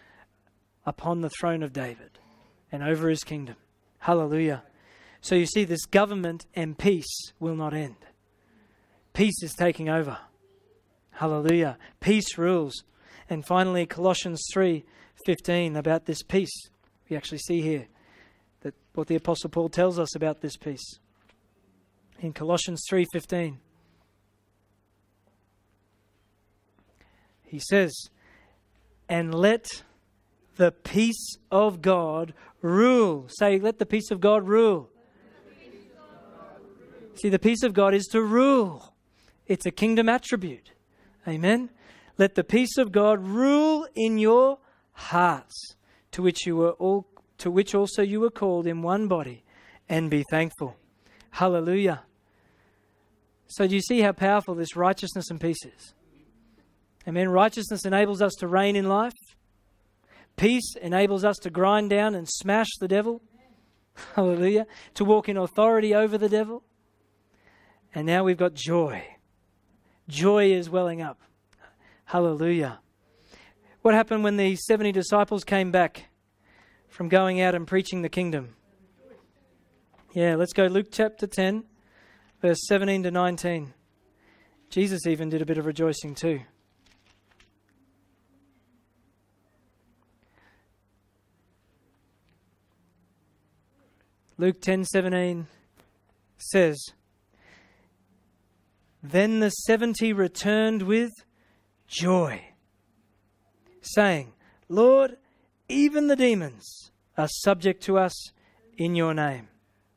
upon the throne of David and over his kingdom. Hallelujah. So you see, this government and peace will not end. Peace is taking over. Hallelujah. Peace rules. And finally, Colossians three fifteen, about this peace. We actually see here that what the Apostle Paul tells us about this peace. In Colossians three fifteen, he says, and let the peace of God rule. Say, let the peace of God rule. See, the peace of God is to rule. It's a kingdom attribute. Amen. Let the peace of God rule in your hearts, to which you were all, to which also you were called in one body, and be thankful. Hallelujah. So do you see how powerful this righteousness and peace is? Amen. Righteousness enables us to reign in life. Peace enables us to grind down and smash the devil. Hallelujah. To walk in authority over the devil. And now we've got joy. Joy is welling up. Hallelujah. What happened when the seventy disciples came back from going out and preaching the kingdom? Yeah, let's go Luke chapter ten, verse seventeen to nineteen. Jesus even did a bit of rejoicing too. Luke ten seventeen says, "Then the seventy returned with joy, saying, 'Lord, even the demons are subject to us in your name.'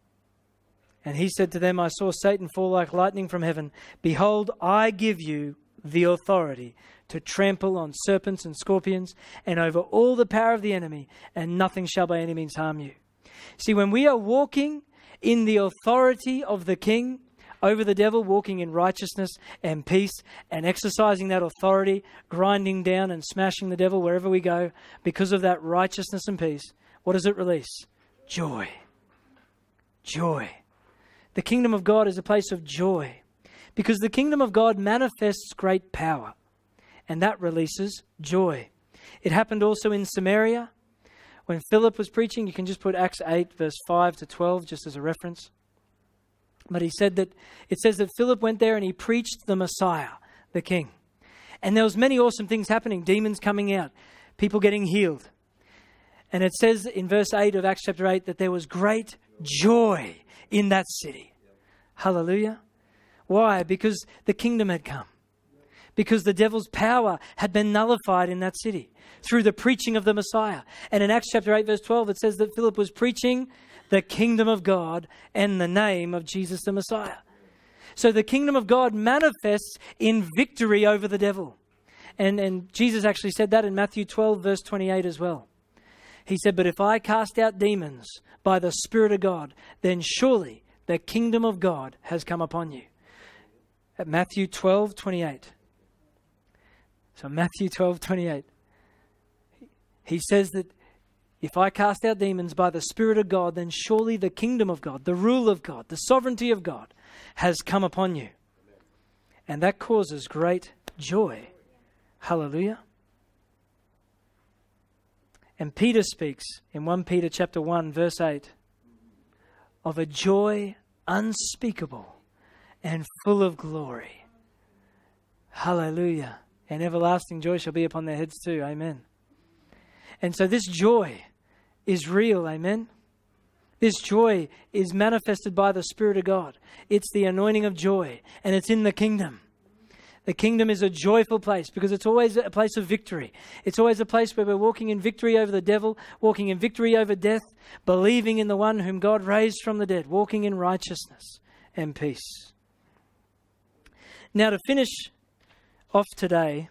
And he said to them, 'I saw Satan fall like lightning from heaven. Behold, I give you the authority to trample on serpents and scorpions and over all the power of the enemy, and nothing shall by any means harm you.'" See, when we are walking in the authority of the King over the devil, walking in righteousness and peace and exercising that authority, grinding down and smashing the devil wherever we go, because of that righteousness and peace, what does it release? Joy. Joy. The kingdom of God is a place of joy, because the kingdom of God manifests great power, and that releases joy. It happened also in Samaria. When Philip was preaching, you can just put Acts eight, verse five to twelve, just as a reference. But he said that, it says that Philip went there and he preached the Messiah, the King. And there was many awesome things happening, demons coming out, people getting healed. And it says in verse eight of Acts chapter eight that there was great joy in that city. Hallelujah. Why? Because the kingdom had come. Because the devil's power had been nullified in that city through the preaching of the Messiah. And in Acts chapter eight, verse twelve, it says that Philip was preaching the kingdom of God and the name of Jesus the Messiah. So the kingdom of God manifests in victory over the devil. And, and Jesus actually said that in Matthew twelve, verse twenty-eight as well. He said, "But if I cast out demons by the Spirit of God, then surely the kingdom of God has come upon you." At Matthew twelve, twenty-eight. So Matthew twelve, twenty-eight. He says that if I cast out demons by the Spirit of God, then surely the kingdom of God, the rule of God, the sovereignty of God has come upon you. And that causes great joy. Hallelujah. And Peter speaks in First Peter chapter one, verse eight, of a joy unspeakable and full of glory. Hallelujah. And everlasting joy shall be upon their heads too. Amen. And so this joy is real. Amen. This joy is manifested by the Spirit of God. It's the anointing of joy, and it's in the kingdom. The kingdom is a joyful place because it's always a place of victory. It's always a place where we're walking in victory over the devil, walking in victory over death, believing in the one whom God raised from the dead, walking in righteousness and peace. Now, to finish off today,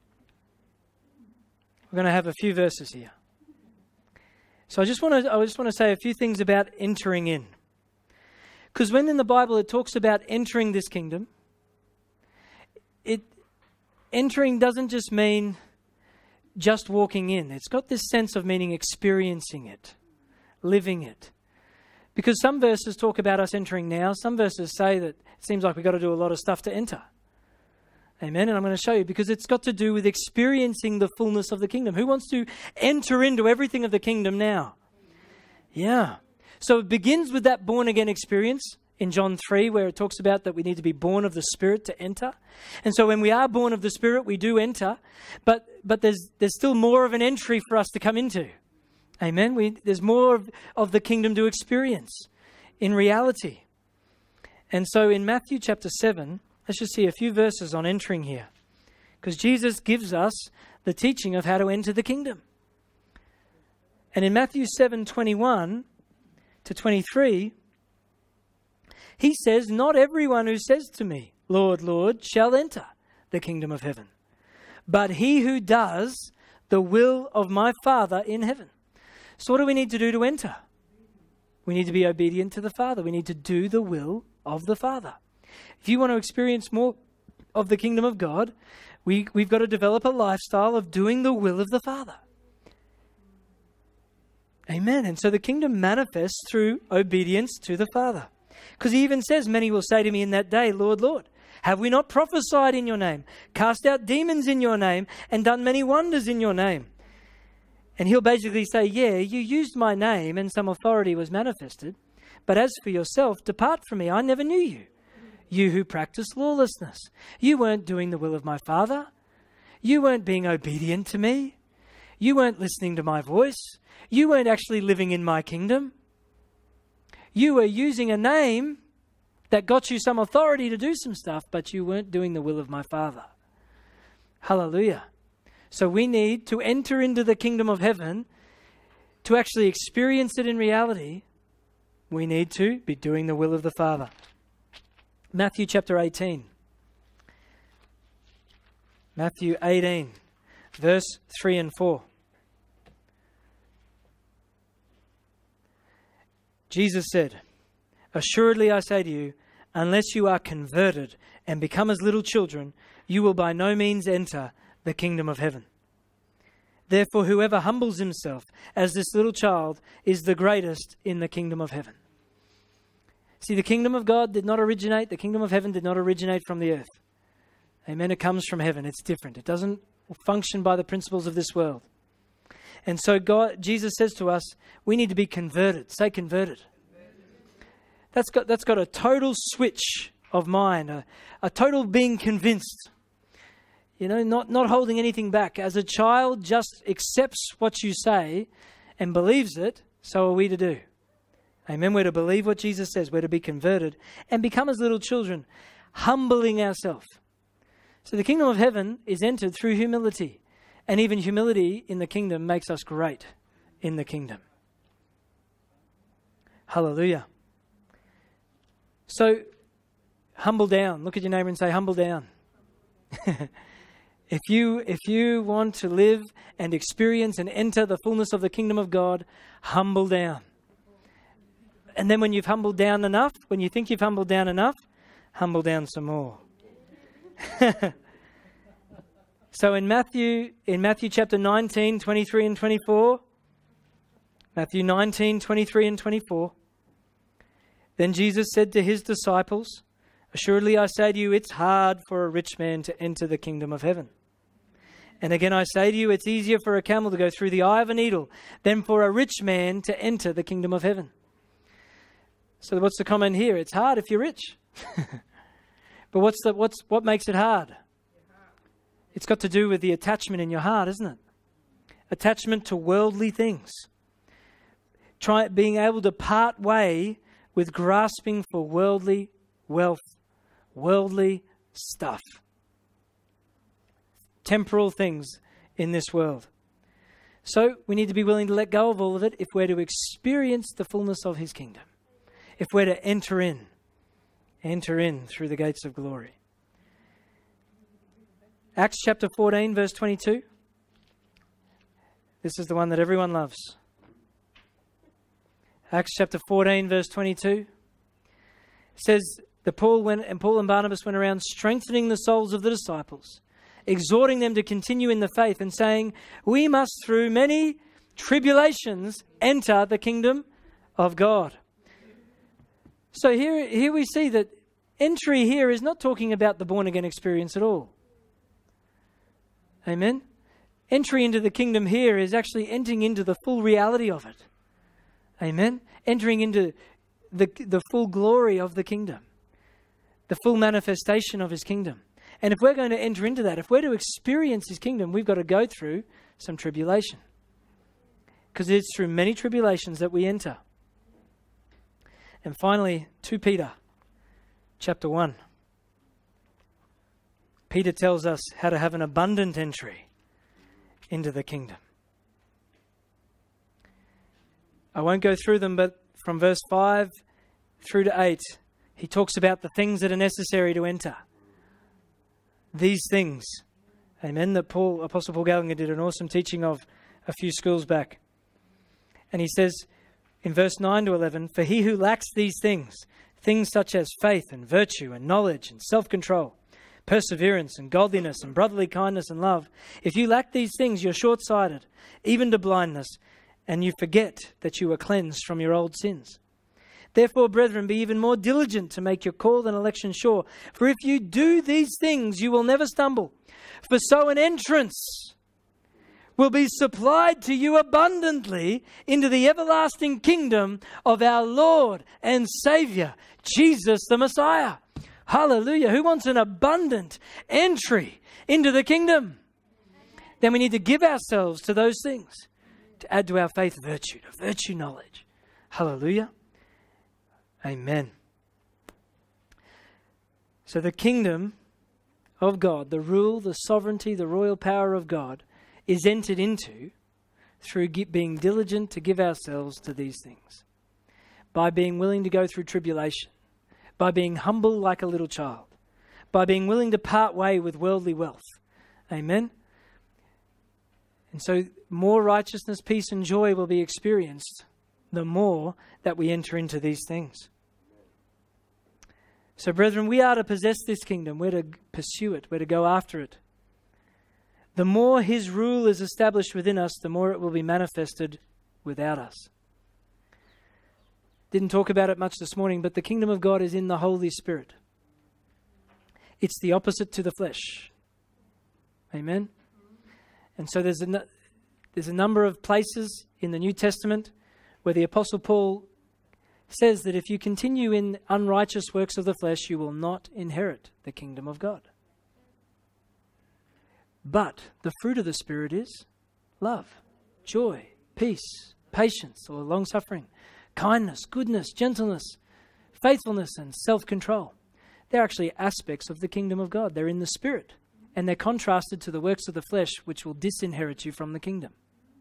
we're going to have a few verses here. So I just want to I just want to say a few things about entering in. Because when in the Bible it talks about entering this kingdom, it entering doesn't just mean just walking in. It's got this sense of meaning experiencing it, living it. Because some verses talk about us entering now. Some verses say that it seems like we've got to do a lot of stuff to enter. Amen. And I'm going to show you, because it's got to do with experiencing the fullness of the kingdom. Who wants to enter into everything of the kingdom now? Yeah. So it begins with that born again experience in John three, where it talks about that we need to be born of the Spirit to enter. And so when we are born of the Spirit, we do enter, but but there's there's still more of an entry for us to come into. Amen. We, there's more of, of the kingdom to experience in reality. And so in Matthew chapter seven, let's just see a few verses on entering here, because Jesus gives us the teaching of how to enter the kingdom. And in Matthew seven, twenty-one to twenty-three, He says, not everyone who says to me, Lord, Lord, shall enter the kingdom of heaven, but he who does the will of my Father in heaven. So what do we need to do to enter? We need to be obedient to the Father. We need to do the will of the Father. If you want to experience more of the kingdom of God, we, we've got to develop a lifestyle of doing the will of the Father. Amen. And so the kingdom manifests through obedience to the Father. Because he even says, many will say to me in that day, Lord, Lord, have we not prophesied in your name, cast out demons in your name, and done many wonders in your name? And he'll basically say, yeah, you used my name and some authority was manifested. But as for yourself, depart from me. I never knew you. You who practice lawlessness. You weren't doing the will of my Father. You weren't being obedient to me. You weren't listening to my voice. You weren't actually living in my kingdom. You were using a name that got you some authority to do some stuff, but you weren't doing the will of my Father. Hallelujah. So we need to enter into the kingdom of heaven. To actually experience it in reality, we need to be doing the will of the Father. Matthew chapter eighteen. Matthew eighteen, verse three and four. Jesus said, assuredly I say to you, unless you are converted and become as little children, you will by no means enter the kingdom of heaven. Therefore, whoever humbles himself as this little child is the greatest in the kingdom of heaven. See, the kingdom of God did not originate, the kingdom of heaven did not originate from the earth. Amen. It comes from heaven. It's different. It doesn't function by the principles of this world. And so God, Jesus says to us, we need to be converted. Say converted. That's got, that's got a total switch of mind, a, a total being convinced. You know, not, not holding anything back. As a child just accepts what you say and believes it, so are we to do. Amen. We're to believe what Jesus says. We're to be converted and become as little children, humbling ourselves. So the kingdom of heaven is entered through humility. And even humility in the kingdom makes us great in the kingdom. Hallelujah. So, humble down. Look at your neighbor and say, humble down. If you, if you want to live and experience and enter the fullness of the kingdom of God, humble down. And then when you've humbled down enough, when you think you've humbled down enough, humble down some more. So in Matthew, in Matthew chapter nineteen, twenty-three and twenty-four, Matthew nineteen, twenty-three and twenty-four, then Jesus said to his disciples, assuredly I say to you, it's hard for a rich man to enter the kingdom of heaven. And again I say to you, it's easier for a camel to go through the eye of a needle than for a rich man to enter the kingdom of heaven. So what's the comment here? It's hard if you're rich. But what's the, what's, what makes it hard? It's got to do with the attachment in your heart, isn't it? Attachment to worldly things. Try being able to part way with grasping for worldly wealth, worldly stuff. Temporal things in this world. So we need to be willing to let go of all of it if we're to experience the fullness of his kingdom. If we're to enter in, enter in through the gates of glory. Acts chapter fourteen, verse twenty-two. This is the one that everyone loves. Acts chapter fourteen, verse twenty-two. It says that Paul went and Paul and Barnabas went around strengthening the souls of the disciples, exhorting them to continue in the faith and saying, we must through many tribulations enter the kingdom of God. So here, here we see that entry here is not talking about the born-again experience at all. Amen? Entry into the kingdom here is actually entering into the full reality of it. Amen? Entering into the, the full glory of the kingdom. The full manifestation of his kingdom. And if we're going to enter into that, if we're to experience his kingdom, we've got to go through some tribulation. Because it's through many tribulations that we enter. And finally, Second Peter chapter one. Peter tells us how to have an abundant entry into the kingdom. I won't go through them, but from verse five through to eight, he talks about the things that are necessary to enter. These things, amen, that Paul, Apostle Paul Gallagher did an awesome teaching of a few schools back. And he says in verse nine to eleven, for he who lacks these things, things such as faith and virtue and knowledge and self-control, perseverance and godliness and brotherly kindness and love, if you lack these things, you're short-sighted, even to blindness, and you forget that you were cleansed from your old sins. Therefore, brethren, be even more diligent to make your call and election sure. For if you do these things, you will never stumble. For so an entrance will be supplied to you abundantly into the everlasting kingdom of our Lord and Saviour, Jesus the Messiah. Hallelujah. Who wants an abundant entry into the kingdom? Then we need to give ourselves to those things, to add to our faith virtue, to virtue knowledge. Hallelujah. Amen. So the kingdom of God, the rule, the sovereignty, the royal power of God is entered into through being diligent to give ourselves to these things. By being willing to go through tribulation. By being humble like a little child. By being willing to part way with worldly wealth. Amen. And so more righteousness, peace and joy will be experienced the more that we enter into these things. So brethren, we are to possess this kingdom. We're to pursue it. We're to go after it. The more his rule is established within us, the more it will be manifested without us. Didn't talk about it much this morning, but the kingdom of God is in the Holy Spirit. It's the opposite to the flesh. Amen? And so there's a, there's a number of places in the New Testament where the Apostle Paul says that if you continue in unrighteous works of the flesh, you will not inherit the kingdom of God. But the fruit of the Spirit is love, joy, peace, patience or long-suffering, kindness, goodness, gentleness, faithfulness and self-control. They're actually aspects of the kingdom of God. They're in the Spirit and they're contrasted to the works of the flesh which will disinherit you from the kingdom.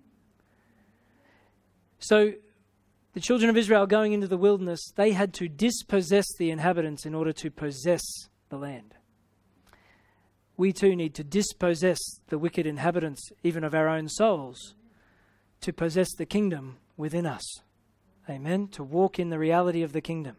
So the children of Israel going into the wilderness, they had to dispossess the inhabitants in order to possess the land. We too need to dispossess the wicked inhabitants, even of our own souls, to possess the kingdom within us. Amen? To walk in the reality of the kingdom.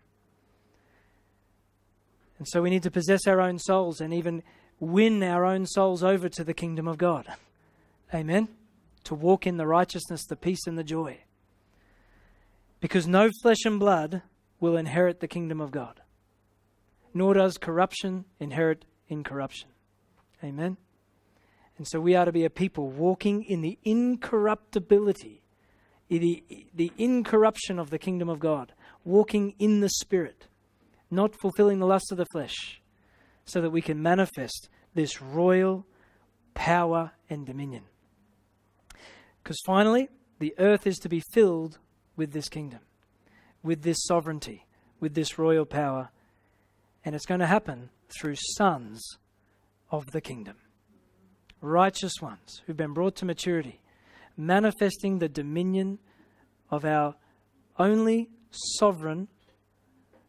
And so we need to possess our own souls and even win our own souls over to the kingdom of God. Amen? To walk in the righteousness, the peace and the joy. Because no flesh and blood will inherit the kingdom of God. Nor does corruption inherit incorruption. Amen? And so we are to be a people walking in the incorruptibility, the, the incorruption of the kingdom of God. Walking in the Spirit. Not fulfilling the lusts of the flesh. So that we can manifest this royal power and dominion. Because finally, the earth is to be filled with this kingdom, with this sovereignty, with this royal power. And it's going to happen through sons of the kingdom. Righteous ones who've been brought to maturity, manifesting the dominion of our only sovereign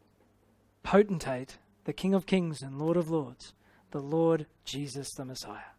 potentate, the King of Kings and Lord of Lords, the Lord Jesus the Messiah.